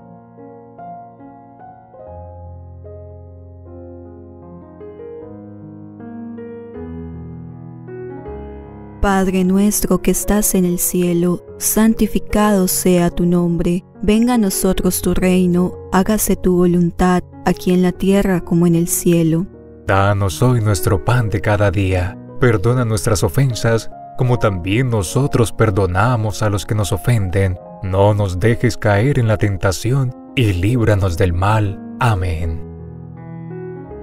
Padre nuestro que estás en el cielo, santificado sea tu nombre. Venga a nosotros tu reino, hágase tu voluntad, aquí en la tierra como en el cielo. Danos hoy nuestro pan de cada día. Perdona nuestras ofensas, como también nosotros perdonamos a los que nos ofenden. No nos dejes caer en la tentación, y líbranos del mal. Amén.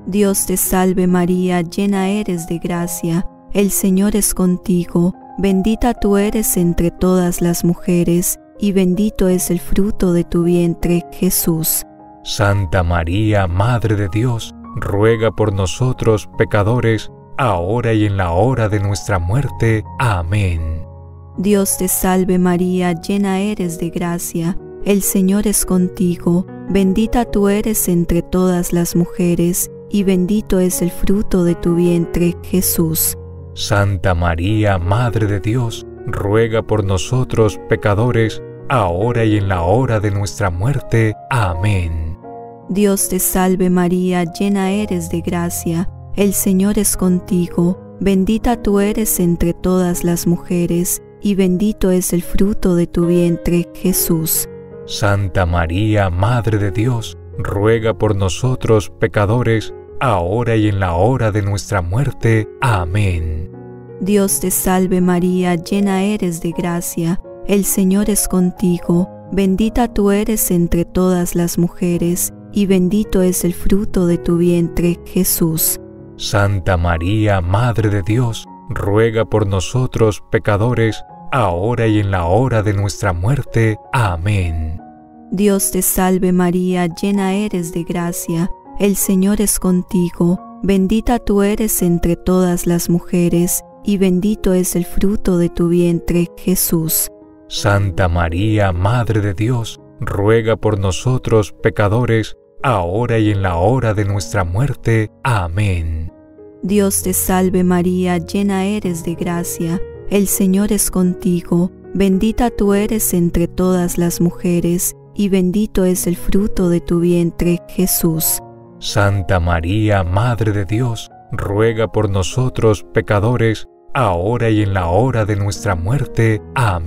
Dios te salve María, llena eres de gracia, el Señor es contigo, bendita tú eres entre todas las mujeres, y bendito es el fruto de tu vientre, Jesús. Santa María, Madre de Dios, ruega por nosotros pecadores, ahora y en la hora de nuestra muerte. Amén. Dios te salve María, llena eres de gracia, el Señor es contigo, bendita tú eres entre todas las mujeres, y bendito es el fruto de tu vientre, Jesús. Santa María, Madre de Dios, ruega por nosotros pecadores, ahora y en la hora de nuestra muerte. Amén. Dios te salve María, llena eres de gracia, el Señor es contigo, bendita tú eres entre todas las mujeres, y bendito es el fruto de tu vientre, Jesús. Santa María, Madre de Dios, ruega por nosotros pecadores, ahora y en la hora de nuestra muerte. Amén. Dios te salve María, llena eres de gracia, el Señor es contigo, bendita tú eres entre todas las mujeres, y bendito es el fruto de tu vientre, Jesús. Santa María, Madre de Dios, ruega por nosotros pecadores, ahora y en la hora de nuestra muerte. Amén. Dios te salve María, llena eres de gracia, el Señor es contigo, bendita tú eres entre todas las mujeres, y bendito es el fruto de tu vientre, Jesús. Santa María, Madre de Dios, ruega por nosotros pecadores, ahora y en la hora de nuestra muerte. Amén. Dios te salve María, llena eres de gracia, el Señor es contigo, bendita tú eres entre todas las mujeres, y bendito es el fruto de tu vientre, Jesús. Santa María, Madre de Dios, ruega por nosotros pecadores, ahora y en la hora de nuestra muerte.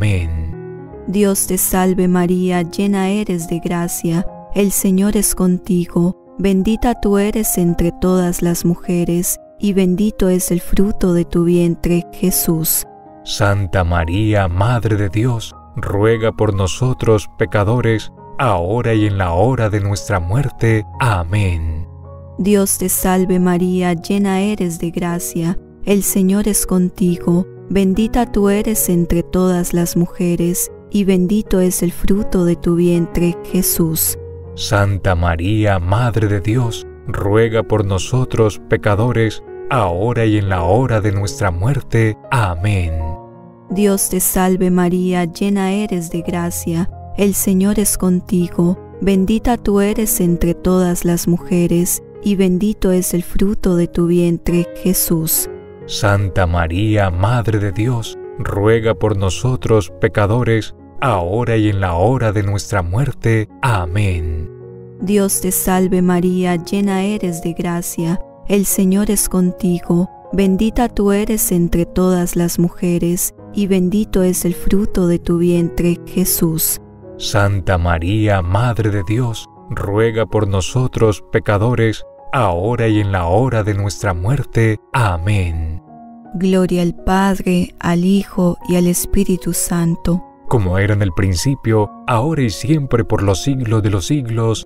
Amén. Dios te salve María, llena eres de gracia, el Señor es contigo, bendita tú eres entre todas las mujeres, y bendito es el fruto de tu vientre, Jesús. Santa María, Madre de Dios, ruega por nosotros pecadores, ahora y en la hora de nuestra muerte. Amén. Dios te salve María, llena eres de gracia, el Señor es contigo, bendita tú eres entre todas las mujeres, y bendito es el fruto de tu vientre, Jesús. Santa María, Madre de Dios, ruega por nosotros pecadores, ahora y en la hora de nuestra muerte. Amén. Dios te salve María, llena eres de gracia, el Señor es contigo, bendita tú eres entre todas las mujeres, y bendito es el fruto de tu vientre, Jesús. Santa María, Madre de Dios, ruega por nosotros pecadores, ahora y en la hora de nuestra muerte. Amén. Dios te salve María, llena eres de gracia, el Señor es contigo, bendita tú eres entre todas las mujeres, y bendito es el fruto de tu vientre, Jesús. Santa María, Madre de Dios, ruega por nosotros pecadores, ahora y en la hora de nuestra muerte. Amén. Gloria al Padre, al Hijo y al Espíritu Santo, como era en el principio, ahora y siempre por los siglos de los siglos.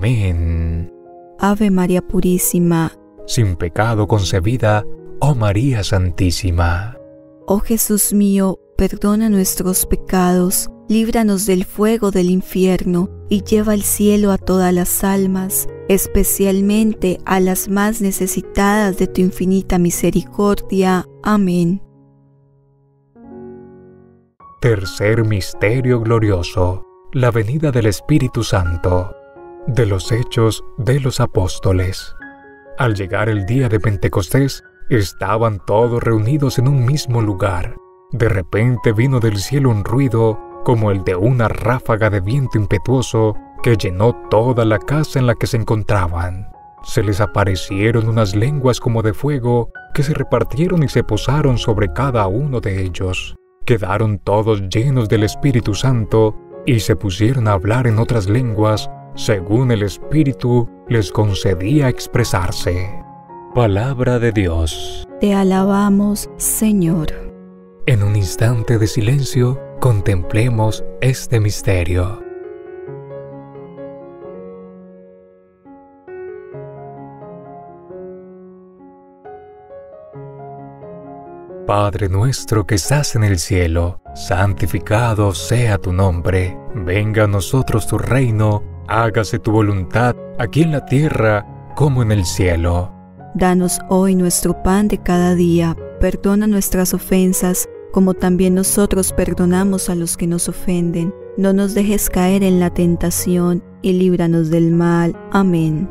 Amén. Ave María Purísima, sin pecado concebida, oh María Santísima. Oh Jesús mío, perdona nuestros pecados, líbranos del fuego del infierno, y lleva al cielo a todas las almas, especialmente a las más necesitadas de tu infinita misericordia. Amén. Tercer misterio glorioso, la venida del Espíritu Santo. De los Hechos de los Apóstoles. Al llegar el día de Pentecostés, estaban todos reunidos en un mismo lugar. De repente vino del cielo un ruido como el de una ráfaga de viento impetuoso que llenó toda la casa en la que se encontraban. Se les aparecieron unas lenguas como de fuego que se repartieron y se posaron sobre cada uno de ellos. Quedaron todos llenos del Espíritu Santo y se pusieron a hablar en otras lenguas según el Espíritu les concedía expresarse. Palabra de Dios. Te alabamos, Señor. En un instante de silencio, contemplemos este misterio. Padre nuestro que estás en el cielo, santificado sea tu nombre. Venga a nosotros tu reino, hágase tu voluntad, aquí en la tierra como en el cielo. Danos hoy nuestro pan de cada día, perdona nuestras ofensas, como también nosotros perdonamos a los que nos ofenden. No nos dejes caer en la tentación, y líbranos del mal. Amén.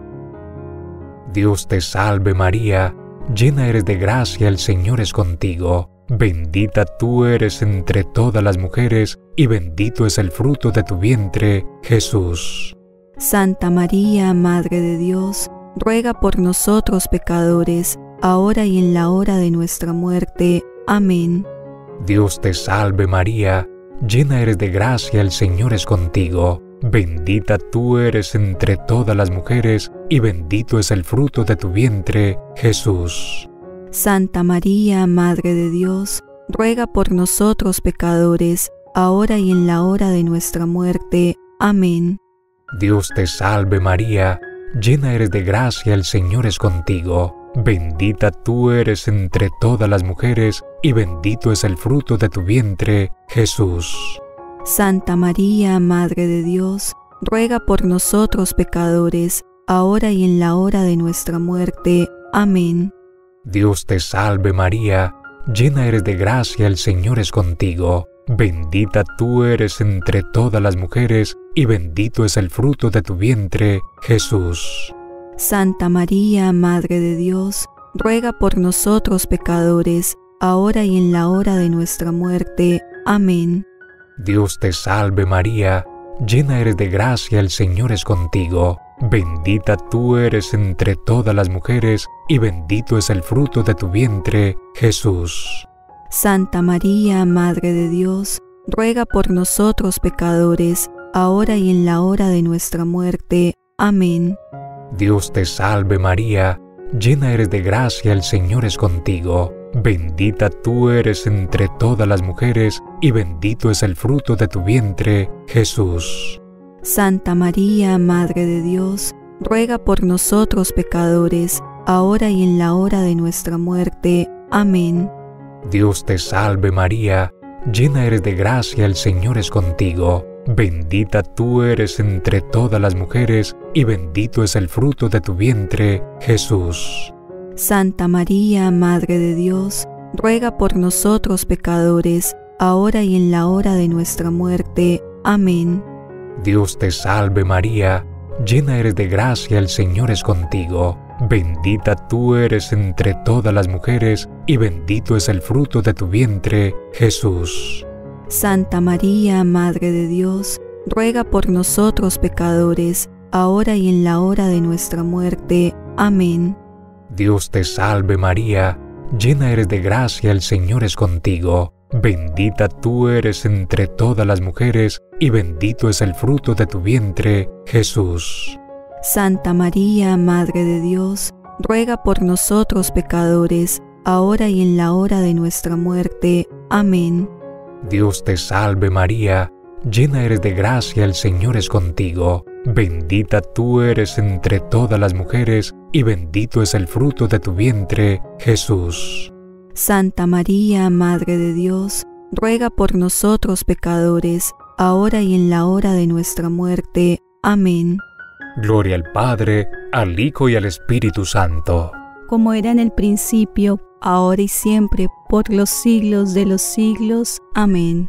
Dios te salve María, llena eres de gracia, el Señor es contigo. Bendita tú eres entre todas las mujeres, y bendito es el fruto de tu vientre, Jesús. Santa María, Madre de Dios, ruega por nosotros pecadores, ahora y en la hora de nuestra muerte. Amén. Dios te salve María, llena eres de gracia, el Señor es contigo. Bendita tú eres entre todas las mujeres, y bendito es el fruto de tu vientre, Jesús. Santa María, Madre de Dios, ruega por nosotros pecadores, ahora y en la hora de nuestra muerte. Amén. Dios te salve María, llena eres de gracia, el Señor es contigo. Bendita tú eres entre todas las mujeres, y bendito es el fruto de tu vientre, Jesús. Santa María, Madre de Dios, ruega por nosotros pecadores, ahora y en la hora de nuestra muerte. Amén. Dios te salve María, llena eres de gracia, el Señor es contigo. Bendita tú eres entre todas las mujeres, y bendito es el fruto de tu vientre, Jesús. Santa María, Madre de Dios, ruega por nosotros pecadores, ahora y en la hora de nuestra muerte. Amén. Dios te salve María, llena eres de gracia, el Señor es contigo. Bendita tú eres entre todas las mujeres, y bendito es el fruto de tu vientre, Jesús. Santa María, Madre de Dios, ruega por nosotros pecadores, ahora y en la hora de nuestra muerte. Amén. Dios te salve María, llena eres de gracia, el Señor es contigo. Bendita tú eres entre todas las mujeres, y bendito es el fruto de tu vientre, Jesús. Santa María, Madre de Dios, ruega por nosotros pecadores, ahora y en la hora de nuestra muerte. Amén. Dios te salve María, llena eres de gracia, el Señor es contigo. Bendita tú eres entre todas las mujeres, y bendito es el fruto de tu vientre, Jesús. Santa María, Madre de Dios, ruega por nosotros pecadores, ahora y en la hora de nuestra muerte. Amén. Dios te salve María, llena eres de gracia, el Señor es contigo. Bendita tú eres entre todas las mujeres, y bendito es el fruto de tu vientre, Jesús. Santa María, Madre de Dios, ruega por nosotros pecadores, ahora y en la hora de nuestra muerte. Amén. Dios te salve María, llena eres de gracia, el Señor es contigo. Bendita tú eres entre todas las mujeres, y bendito es el fruto de tu vientre, Jesús. Santa María, Madre de Dios, ruega por nosotros pecadores, ahora y en la hora de nuestra muerte. Amén. Dios te salve María, llena eres de gracia, el Señor es contigo. Bendita tú eres entre todas las mujeres, y bendito es el fruto de tu vientre, Jesús. Santa María, Madre de Dios, ruega por nosotros pecadores, ahora y en la hora de nuestra muerte. Amén. Gloria al Padre, al Hijo y al Espíritu Santo. Como era en el principio, ahora y siempre, por los siglos de los siglos. Amén.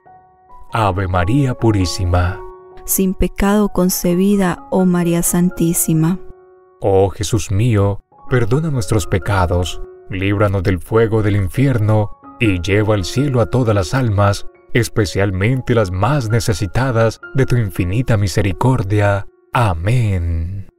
Ave María Purísima. Sin pecado concebida, oh María Santísima. Oh Jesús mío, perdona nuestros pecados, líbranos del fuego del infierno, y lleva al cielo a todas las almas, especialmente las más necesitadas de tu infinita misericordia. Amén.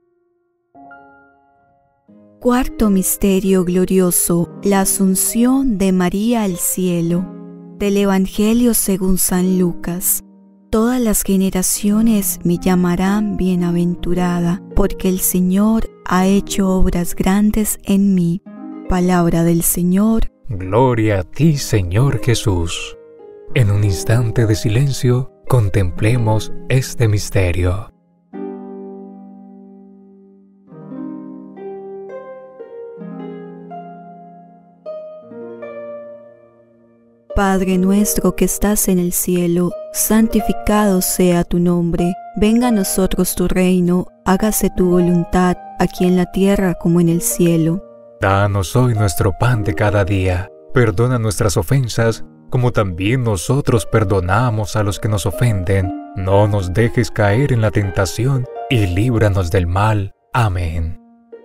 Cuarto misterio glorioso, la Asunción de María al cielo. Del Evangelio según San Lucas. Todas las generaciones me llamarán bienaventurada, porque el Señor ha hecho obras grandes en mí. Palabra del Señor. Gloria a ti, Señor Jesús. En un instante de silencio, contemplemos este misterio. Padre nuestro que estás en el cielo, santificado sea tu nombre. Venga a nosotros tu reino, hágase tu voluntad, aquí en la tierra como en el cielo. Danos hoy nuestro pan de cada día. Perdona nuestras ofensas, como también nosotros perdonamos a los que nos ofenden. No nos dejes caer en la tentación, y líbranos del mal. Amén.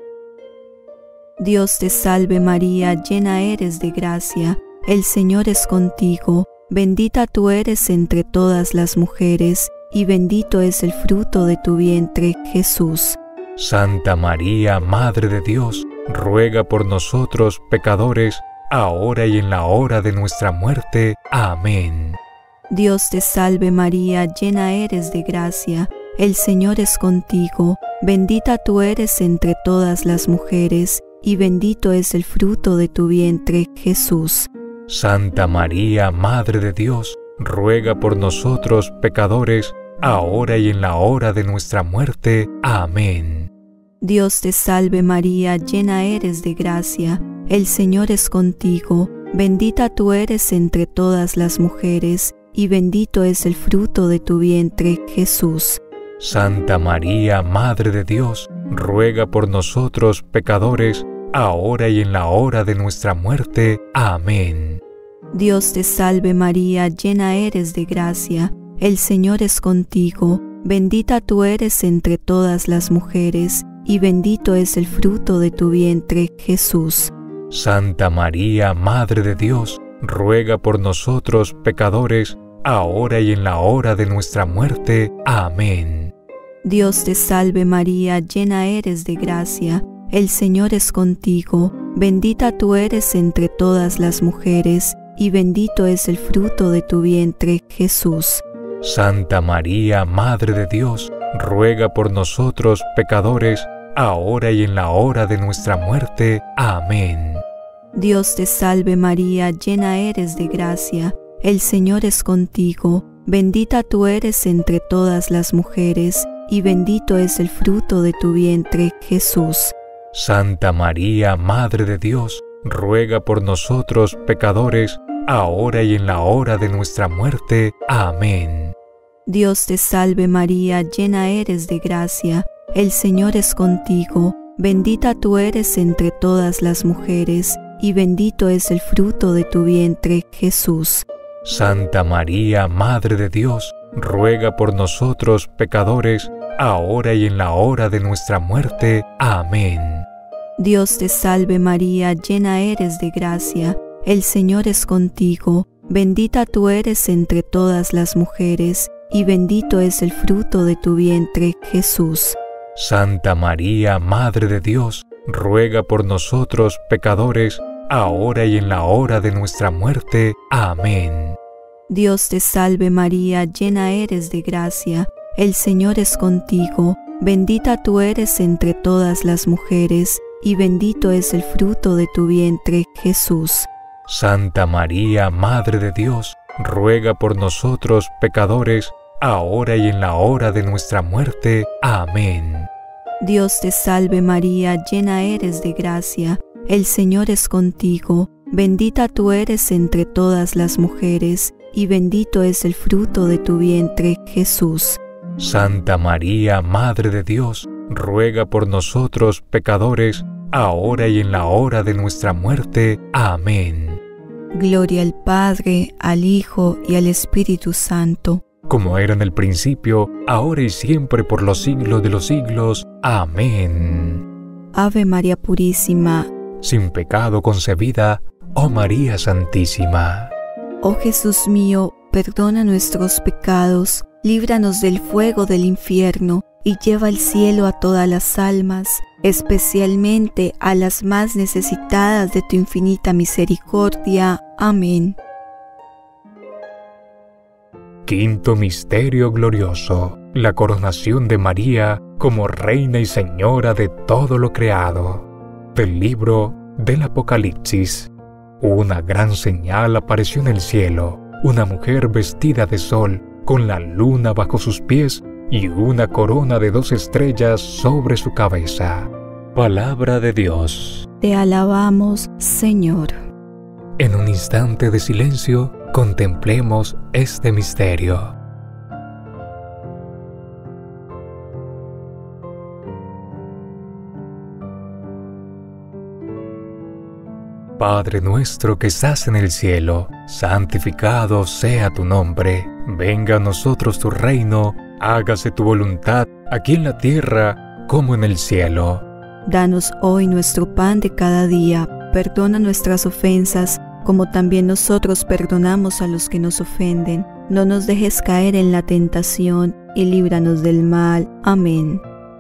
Dios te salve María, llena eres de gracia, el Señor es contigo. Bendita tú eres entre todas las mujeres, y bendito es el fruto de tu vientre, Jesús. Santa María, Madre de Dios, ruega por nosotros pecadores, ahora y en la hora de nuestra muerte. Amén. Dios te salve María, llena eres de gracia, el Señor es contigo. Bendita tú eres entre todas las mujeres, y bendito es el fruto de tu vientre, Jesús. Santa María, Madre de Dios, ruega por nosotros pecadores, ahora y en la hora de nuestra muerte. Amén. Dios te salve María, llena eres de gracia, el Señor es contigo. Bendita tú eres entre todas las mujeres, y bendito es el fruto de tu vientre, Jesús. Santa María, Madre de Dios, ruega por nosotros pecadores, ahora y en la hora de nuestra muerte. Amén. Dios te salve María, llena eres de gracia, el Señor es contigo. Bendita tú eres entre todas las mujeres, y bendito es el fruto de tu vientre, Jesús. Santa María, Madre de Dios, ruega por nosotros pecadores, ahora y en la hora de nuestra muerte. Amén. Dios te salve María, llena eres de gracia, el Señor es contigo. Bendita tú eres entre todas las mujeres, y bendito es el fruto de tu vientre, Jesús. Santa María, Madre de Dios, ruega por nosotros pecadores, ahora y en la hora de nuestra muerte. Amén. Dios te salve María, llena eres de gracia, el Señor es contigo. Bendita tú eres entre todas las mujeres, y bendito es el fruto de tu vientre, Jesús. Santa María, Madre de Dios, ruega por nosotros pecadores, ahora y en la hora de nuestra muerte. Amén. Dios te salve María, llena eres de gracia, el Señor es contigo. Bendita tú eres entre todas las mujeres, y bendito es el fruto de tu vientre, Jesús. Santa María, Madre de Dios, ruega por nosotros pecadores, ahora y en la hora de nuestra muerte. Amén. Dios te salve María, llena eres de gracia, el Señor es contigo. Bendita tú eres entre todas las mujeres, y bendito es el fruto de tu vientre, Jesús. Santa María, Madre de Dios, ruega por nosotros pecadores, ahora y en la hora de nuestra muerte. Amén. Dios te salve María, llena eres de gracia, el Señor es contigo. Bendita tú eres entre todas las mujeres, y bendito es el fruto de tu vientre, Jesús. Santa María, Madre de Dios, ruega por nosotros pecadores, ahora y en la hora de nuestra muerte. Amén. Dios te salve María, llena eres de gracia, el Señor es contigo. Bendita tú eres entre todas las mujeres, y bendito es el fruto de tu vientre, Jesús. Santa María, Madre de Dios, ruega por nosotros pecadores, ahora y en la hora de nuestra muerte. Amén. Gloria al Padre, al Hijo y al Espíritu Santo, como era en el principio, ahora y siempre por los siglos de los siglos. Amén. Ave María Purísima, sin pecado concebida, oh María Santísima. Oh Jesús mío, perdona nuestros pecados, líbranos del fuego del infierno, y lleva al cielo a todas las almas, especialmente a las más necesitadas de tu infinita misericordia. Amén. Quinto misterio glorioso: la coronación de María como Reina y Señora de todo lo creado. Del libro del Apocalipsis. Una gran señal apareció en el cielo: una mujer vestida de sol, con la luna bajo sus pies y una corona de dos estrellas sobre su cabeza. Palabra de Dios. Te alabamos, Señor. En un instante de silencio, Contemplemos este misterio. Padre nuestro que estás en el cielo, santificado sea tu nombre. Venga a nosotros tu reino, hágase tu voluntad, aquí en la tierra como en el cielo. Danos hoy nuestro pan de cada día, perdona nuestras ofensas, como también nosotros perdonamos a los que nos ofenden. No nos dejes caer en la tentación, y líbranos del mal. Amén.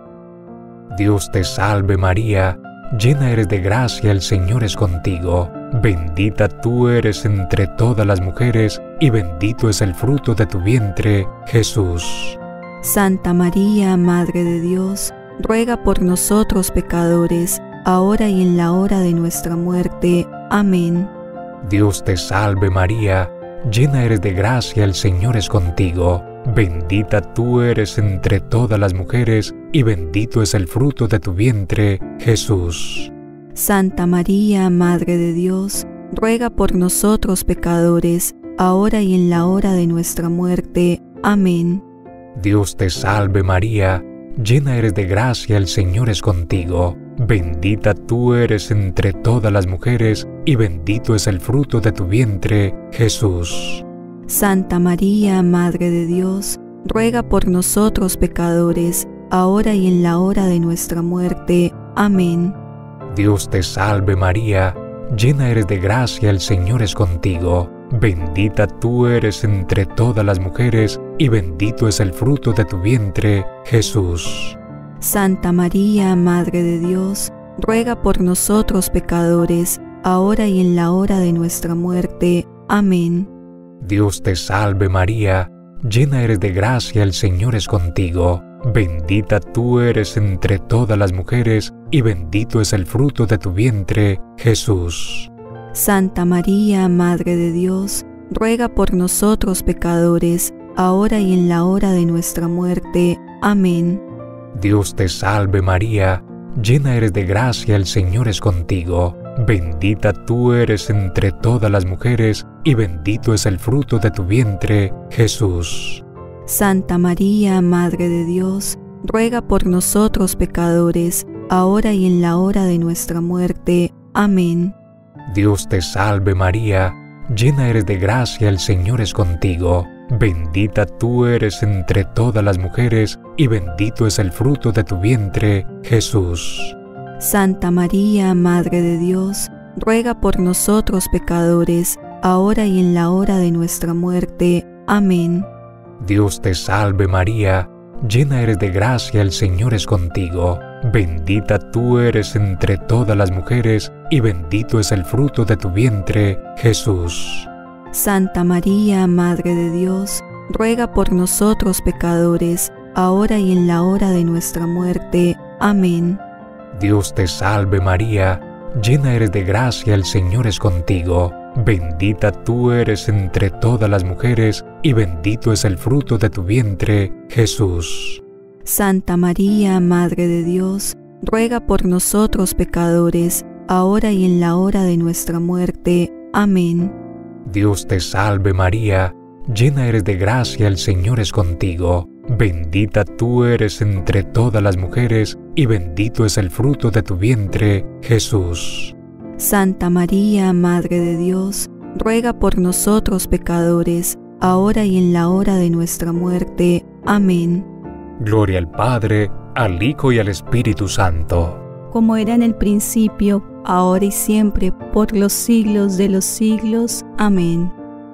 Dios te salve María, llena eres de gracia, el Señor es contigo. Bendita tú eres entre todas las mujeres, y bendito es el fruto de tu vientre, Jesús. Santa María, Madre de Dios, ruega por nosotros pecadores, ahora y en la hora de nuestra muerte. Amén. Dios te salve María, llena eres de gracia, el Señor es contigo. Bendita tú eres entre todas las mujeres, y bendito es el fruto de tu vientre, Jesús. Santa María, Madre de Dios, ruega por nosotros pecadores, ahora y en la hora de nuestra muerte. Amén. Dios te salve María, llena eres de gracia, el Señor es contigo. Bendita tú eres entre todas las mujeres, y bendito es el fruto de tu vientre, Jesús. Santa María, Madre de Dios, ruega por nosotros pecadores, ahora y en la hora de nuestra muerte. Amén. Dios te salve María, llena eres de gracia, el Señor es contigo. Bendita tú eres entre todas las mujeres, y bendito es el fruto de tu vientre, Jesús. Santa María, Madre de Dios, ruega por nosotros pecadores, ahora y en la hora de nuestra muerte. Amén. Dios te salve María, llena eres de gracia, el Señor es contigo. Bendita tú eres entre todas las mujeres, y bendito es el fruto de tu vientre, Jesús. Santa María, Madre de Dios, ruega por nosotros pecadores, ahora y en la hora de nuestra muerte. Amén. Dios te salve María, llena eres de gracia, el Señor es contigo. Bendita tú eres entre todas las mujeres, y bendito es el fruto de tu vientre, Jesús. Santa María, Madre de Dios, ruega por nosotros pecadores, ahora y en la hora de nuestra muerte. Amén. Dios te salve María, llena eres de gracia, el Señor es contigo. Bendita tú eres entre todas las mujeres, y bendito es el fruto de tu vientre, Jesús. Santa María, Madre de Dios, ruega por nosotros pecadores, ahora y en la hora de nuestra muerte. Amén. Dios te salve María, llena eres de gracia, el Señor es contigo. Bendita tú eres entre todas las mujeres, y bendito es el fruto de tu vientre, Jesús. Santa María, Madre de Dios, ruega por nosotros pecadores, ahora y en la hora de nuestra muerte. Amén. Dios te salve María, llena eres de gracia, el Señor es contigo. Bendita tú eres entre todas las mujeres, y bendito es el fruto de tu vientre, Jesús. Santa María, Madre de Dios, ruega por nosotros pecadores, ahora y en la hora de nuestra muerte. Amén. Dios te salve María, llena eres de gracia, el Señor es contigo. Bendita tú eres entre todas las mujeres, y bendito es el fruto de tu vientre, Jesús. Santa María, Madre de Dios, ruega por nosotros pecadores, ahora y en la hora de nuestra muerte. Amén. Gloria al Padre, al Hijo y al Espíritu Santo. Como era en el principio, ahora y siempre, por los siglos de los siglos. Amén.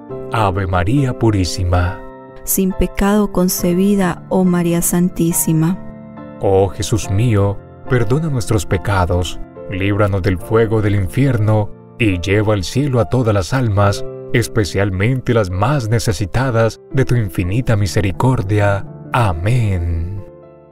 Ave María Purísima, sin pecado concebida, oh María Santísima. Oh Jesús mío, perdona nuestros pecados, líbranos del fuego del infierno, y lleva al cielo a todas las almas, especialmente las más necesitadas de tu infinita misericordia. Amén.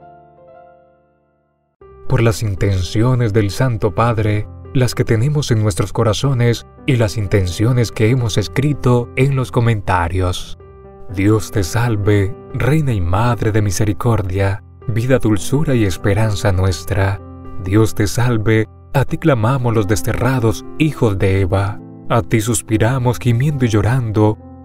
Por las intenciones del Santo Padre, las que tenemos en nuestros corazones y las intenciones que hemos escrito en los comentarios. Dios te salve, Reina y Madre de Misericordia, vida, dulzura y esperanza nuestra. Dios te salve, a ti clamamos los desterrados hijos de Eva. A ti suspiramos gimiendo y llorando,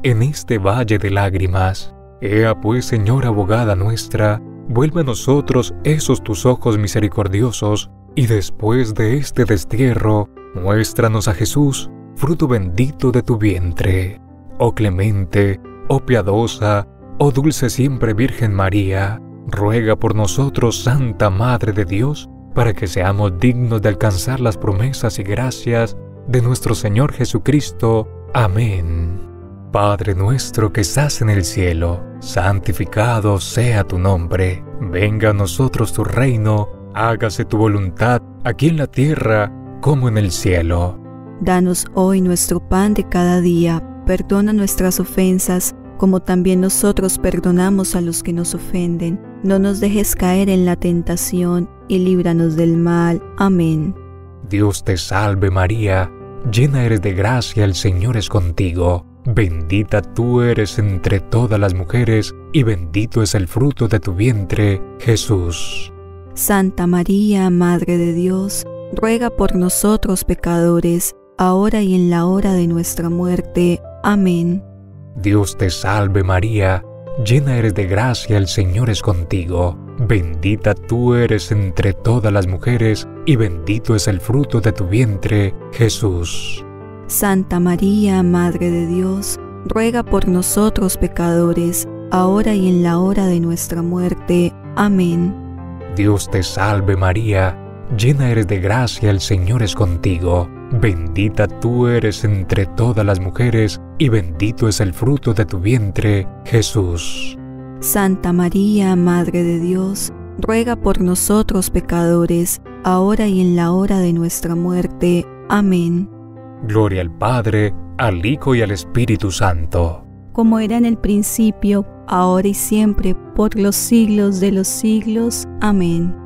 en este valle de lágrimas. Ea pues, Señora abogada nuestra, vuelve a nosotros esos tus ojos misericordiosos, y después de este destierro, muéstranos a Jesús, fruto bendito de tu vientre. Oh clemente, oh piadosa, oh dulce siempre Virgen María, ruega por nosotros, Santa Madre de Dios, para que seamos dignos de alcanzar las promesas y gracias de nuestro Señor Jesucristo. Amén. Padre nuestro que estás en el cielo, santificado sea tu nombre. Venga a nosotros tu reino, hágase tu voluntad, aquí en la tierra como en el cielo. Danos hoy nuestro pan de cada día, perdona nuestras ofensas, como también nosotros perdonamos a los que nos ofenden. No nos dejes caer en la tentación, y líbranos del mal. Amén. Dios te salve María, llena eres de gracia, el Señor es contigo. Bendita tú eres entre todas las mujeres, y bendito es el fruto de tu vientre, Jesús. Santa María, Madre de Dios, ruega por nosotros pecadores, ahora y en la hora de nuestra muerte. Amén. Dios te salve María, llena eres de gracia, el Señor es contigo. Bendita tú eres entre todas las mujeres, y bendito es el fruto de tu vientre, Jesús. Santa María, Madre de Dios, ruega por nosotros pecadores, ahora y en la hora de nuestra muerte. Amén. Dios te salve María, llena eres de gracia, el Señor es contigo. Bendita tú eres entre todas las mujeres, y bendito es el fruto de tu vientre, Jesús. Santa María, Madre de Dios, ruega por nosotros pecadores, ahora y en la hora de nuestra muerte. Amén. Gloria al Padre, al Hijo y al Espíritu Santo. Como era en el principio, ahora y siempre, por los siglos de los siglos. Amén.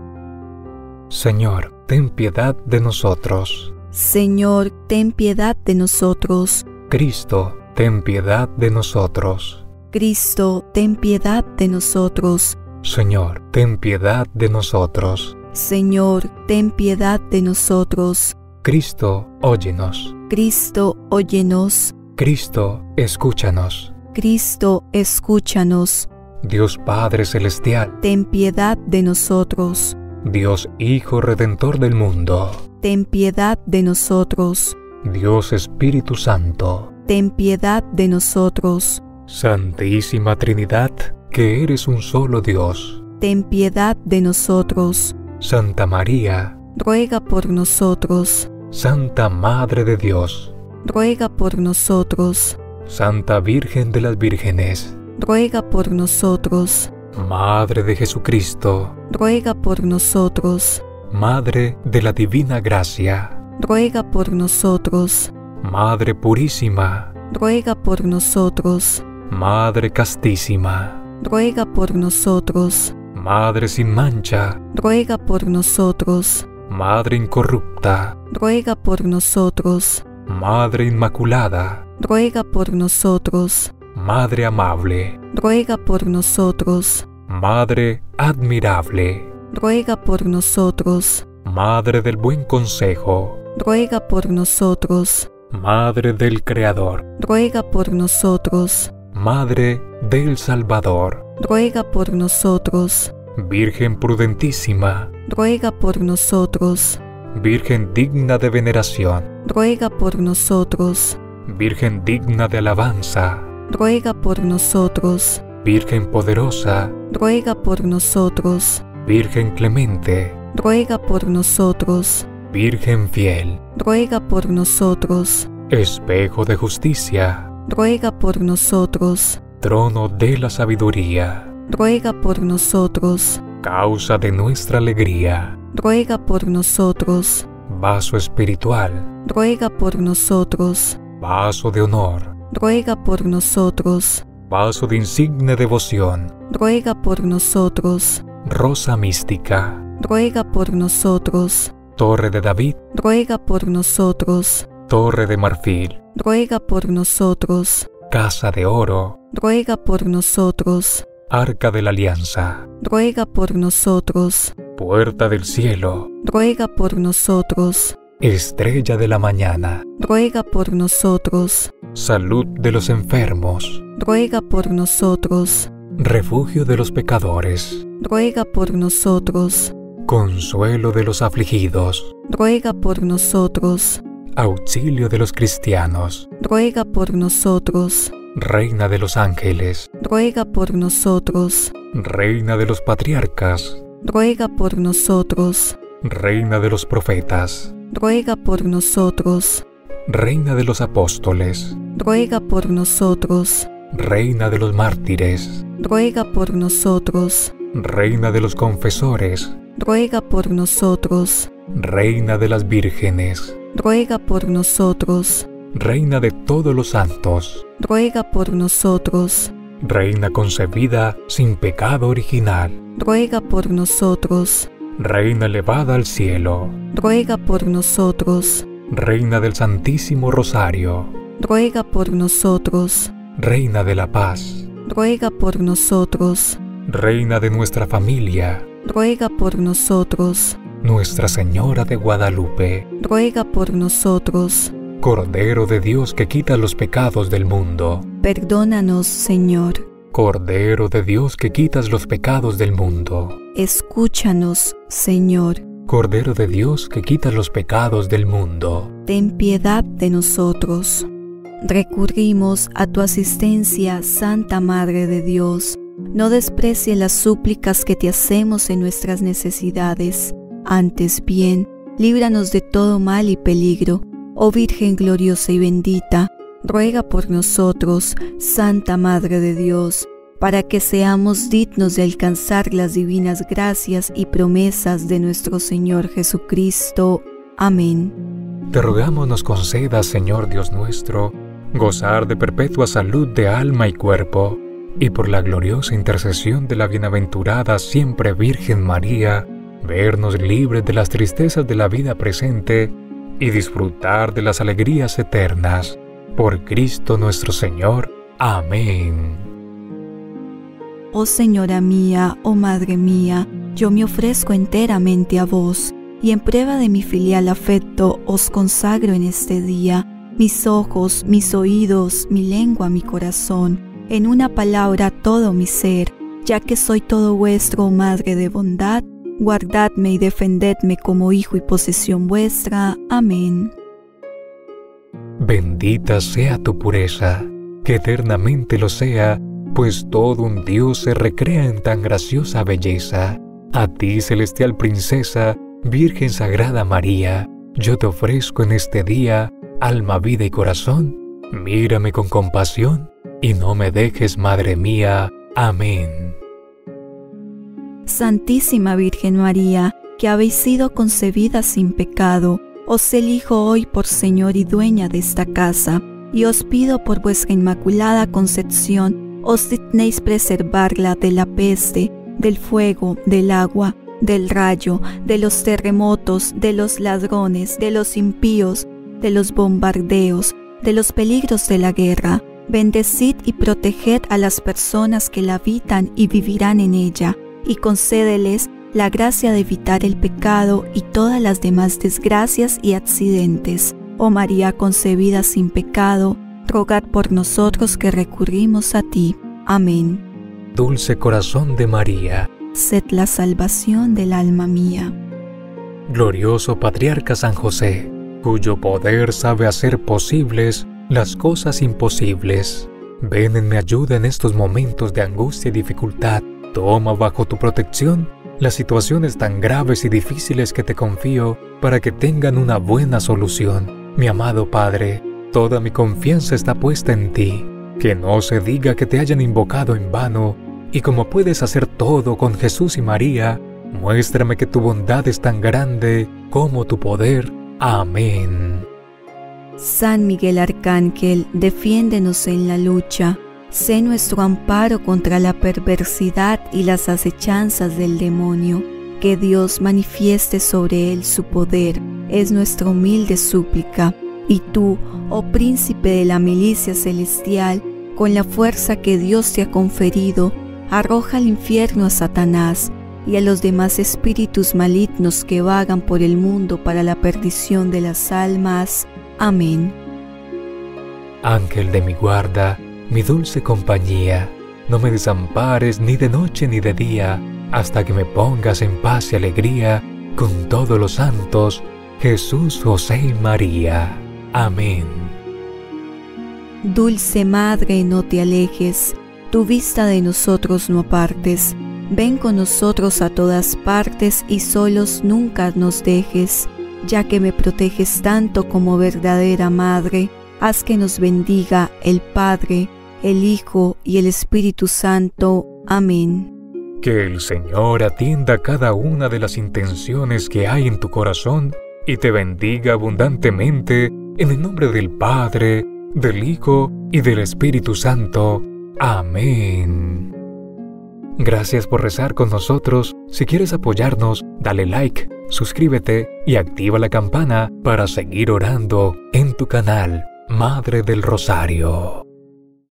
Señor, ten piedad de nosotros. Señor, ten piedad de nosotros. Cristo, ten piedad de nosotros. Cristo, ten piedad de nosotros. Señor, ten piedad de nosotros. Señor, ten piedad de nosotros. Cristo, óyenos. Cristo, óyenos. Cristo, escúchanos. Cristo, escúchanos. Dios Padre Celestial, ten piedad de nosotros. Dios Hijo Redentor del mundo, ten piedad de nosotros. Dios Espíritu Santo, ten piedad de nosotros. Santísima Trinidad, que eres un solo Dios, ten piedad de nosotros. Santa María, ruega por nosotros. Santa Madre de Dios, ruega por nosotros. Santa Virgen de las Vírgenes, ruega por nosotros. Madre de Jesucristo, ruega por nosotros. Madre de la Divina Gracia, ruega por nosotros. Madre Purísima, ruega por nosotros. Madre Castísima, ruega por nosotros. Madre sin mancha, ruega por nosotros. Madre incorrupta, ruega por nosotros. Madre Inmaculada, ruega por nosotros. Madre amable, ruega por nosotros. Madre admirable, ruega por nosotros. Madre del buen consejo, ruega por nosotros. Madre del Creador, ruega por nosotros. Madre del Salvador, ruega por nosotros. Virgen prudentísima, ruega por nosotros. Virgen digna de veneración, ruega por nosotros. Virgen digna de alabanza, ruega por nosotros. Virgen poderosa, ruega por nosotros. Virgen clemente, ruega por nosotros. Virgen fiel, ruega por nosotros. Espejo de justicia, ruega por nosotros. Trono de la sabiduría, ruega por nosotros. Causa de nuestra alegría, ruega por nosotros. Vaso espiritual, ruega por nosotros. Vaso de honor, ruega por nosotros. Vaso de insigne devoción, ruega por nosotros. Rosa mística, ruega por nosotros. Torre de David, ruega por nosotros. Torre de marfil, ruega por nosotros. Casa de oro, ruega por nosotros. Arca de la Alianza, ruega por nosotros. Puerta del cielo, ruega por nosotros. Estrella de la mañana, ruega por nosotros. salud de los enfermos, Ruega por nosotros. refugio de los pecadores, Ruega por nosotros. consuelo de los afligidos, Ruega por nosotros. auxilio de los cristianos, Ruega por nosotros. reina de los ángeles, Ruega por nosotros. reina de los patriarcas, Ruega por nosotros. reina de los profetas, Ruega por nosotros. reina de los apóstoles, Ruega por nosotros. reina de los mártires, Ruega por nosotros. reina de los confesores, Ruega por nosotros. reina de las vírgenes, Ruega por nosotros. reina de todos los santos, Ruega por nosotros. reina concebida sin pecado original, Ruega por nosotros. reina elevada al cielo, Ruega por nosotros. reina del Santísimo Rosario, Ruega por nosotros. reina de la paz, Ruega por nosotros. reina de nuestra familia, Ruega por nosotros. Nuestra Señora de Guadalupe, Ruega por nosotros. Cordero de Dios que quita los pecados del mundo, Perdónanos, Señor. Cordero de Dios que quitas los pecados del mundo, Escúchanos, Señor. Cordero de Dios que quitas los pecados del mundo. Ten piedad de nosotros. Recurrimos a tu asistencia, Santa Madre de Dios. No desprecie las súplicas que te hacemos en nuestras necesidades. Antes bien, líbranos de todo mal y peligro. Oh Virgen gloriosa y bendita, ruega por nosotros, Santa Madre de Dios, para que seamos dignos de alcanzar las divinas gracias y promesas de nuestro Señor Jesucristo. Amén. Te rogamos nos concedas, Señor Dios nuestro, gozar de perpetua salud de alma y cuerpo, y por la gloriosa intercesión de la bienaventurada siempre Virgen María, vernos libres de las tristezas de la vida presente y disfrutar de las alegrías eternas. Por Cristo nuestro Señor. Amén. Oh Señora mía, oh Madre mía, yo me ofrezco enteramente a vos, y en prueba de mi filial afecto os consagro en este día mis ojos, mis oídos, mi lengua, mi corazón, en una palabra todo mi ser, ya que soy todo vuestro, oh Madre de bondad, guardadme y defendedme como hijo y posesión vuestra. Amén. Bendita sea tu pureza, que eternamente lo sea, pues todo un Dios se recrea en tan graciosa belleza. A ti, celestial princesa, Virgen Sagrada María, yo te ofrezco en este día, alma, vida y corazón. Mírame con compasión, y no me dejes, Madre mía. Amén. Santísima Virgen María, que habéis sido concebida sin pecado, os elijo hoy por Señor y dueña de esta casa, y os pido por vuestra inmaculada concepción, os dignéis preservarla de la peste, del fuego, del agua, del rayo, de los terremotos, de los ladrones, de los impíos, de los bombardeos, de los peligros de la guerra. Bendecid y proteged a las personas que la habitan y vivirán en ella, y concédeles la gracia de evitar el pecado y todas las demás desgracias y accidentes. Oh María concebida sin pecado, rogad por nosotros que recurrimos a ti. Amén. Dulce corazón de María, sed la salvación del alma mía. Glorioso Patriarca San José, cuyo poder sabe hacer posibles las cosas imposibles, ven en mi ayuda en estos momentos de angustia y dificultad. Toma bajo tu protección las situaciones tan graves y difíciles que te confío para que tengan una buena solución. Mi amado Padre, toda mi confianza está puesta en ti. Que no se diga que te hayan invocado en vano, y como puedes hacer todo con Jesús y María, muéstrame que tu bondad es tan grande como tu poder. Amén. San Miguel Arcángel, defiéndenos en la lucha. Sé nuestro amparo contra la perversidad y las acechanzas del demonio. Que Dios manifieste sobre él su poder, es nuestra humilde súplica. Y tú, oh príncipe de la milicia celestial, con la fuerza que Dios te ha conferido, arroja al infierno a Satanás y a los demás espíritus malignos que vagan por el mundo para la perdición de las almas. Amén. Ángel de mi guarda, mi dulce compañía, no me desampares ni de noche ni de día, hasta que me pongas en paz y alegría con todos los santos, Jesús, José y María. Amén. Dulce Madre, no te alejes, tu vista de nosotros no apartes. Ven con nosotros a todas partes y solos nunca nos dejes. Ya que me proteges tanto como verdadera Madre, haz que nos bendiga el Padre, el Hijo y el Espíritu Santo. Amén. Que el Señor atienda cada una de las intenciones que hay en tu corazón y te bendiga abundantemente en el nombre del Padre, del Hijo y del Espíritu Santo. Amén. Gracias por rezar con nosotros. Si quieres apoyarnos, dale like, suscríbete y activa la campana para seguir orando en tu canal Madre del Rosario.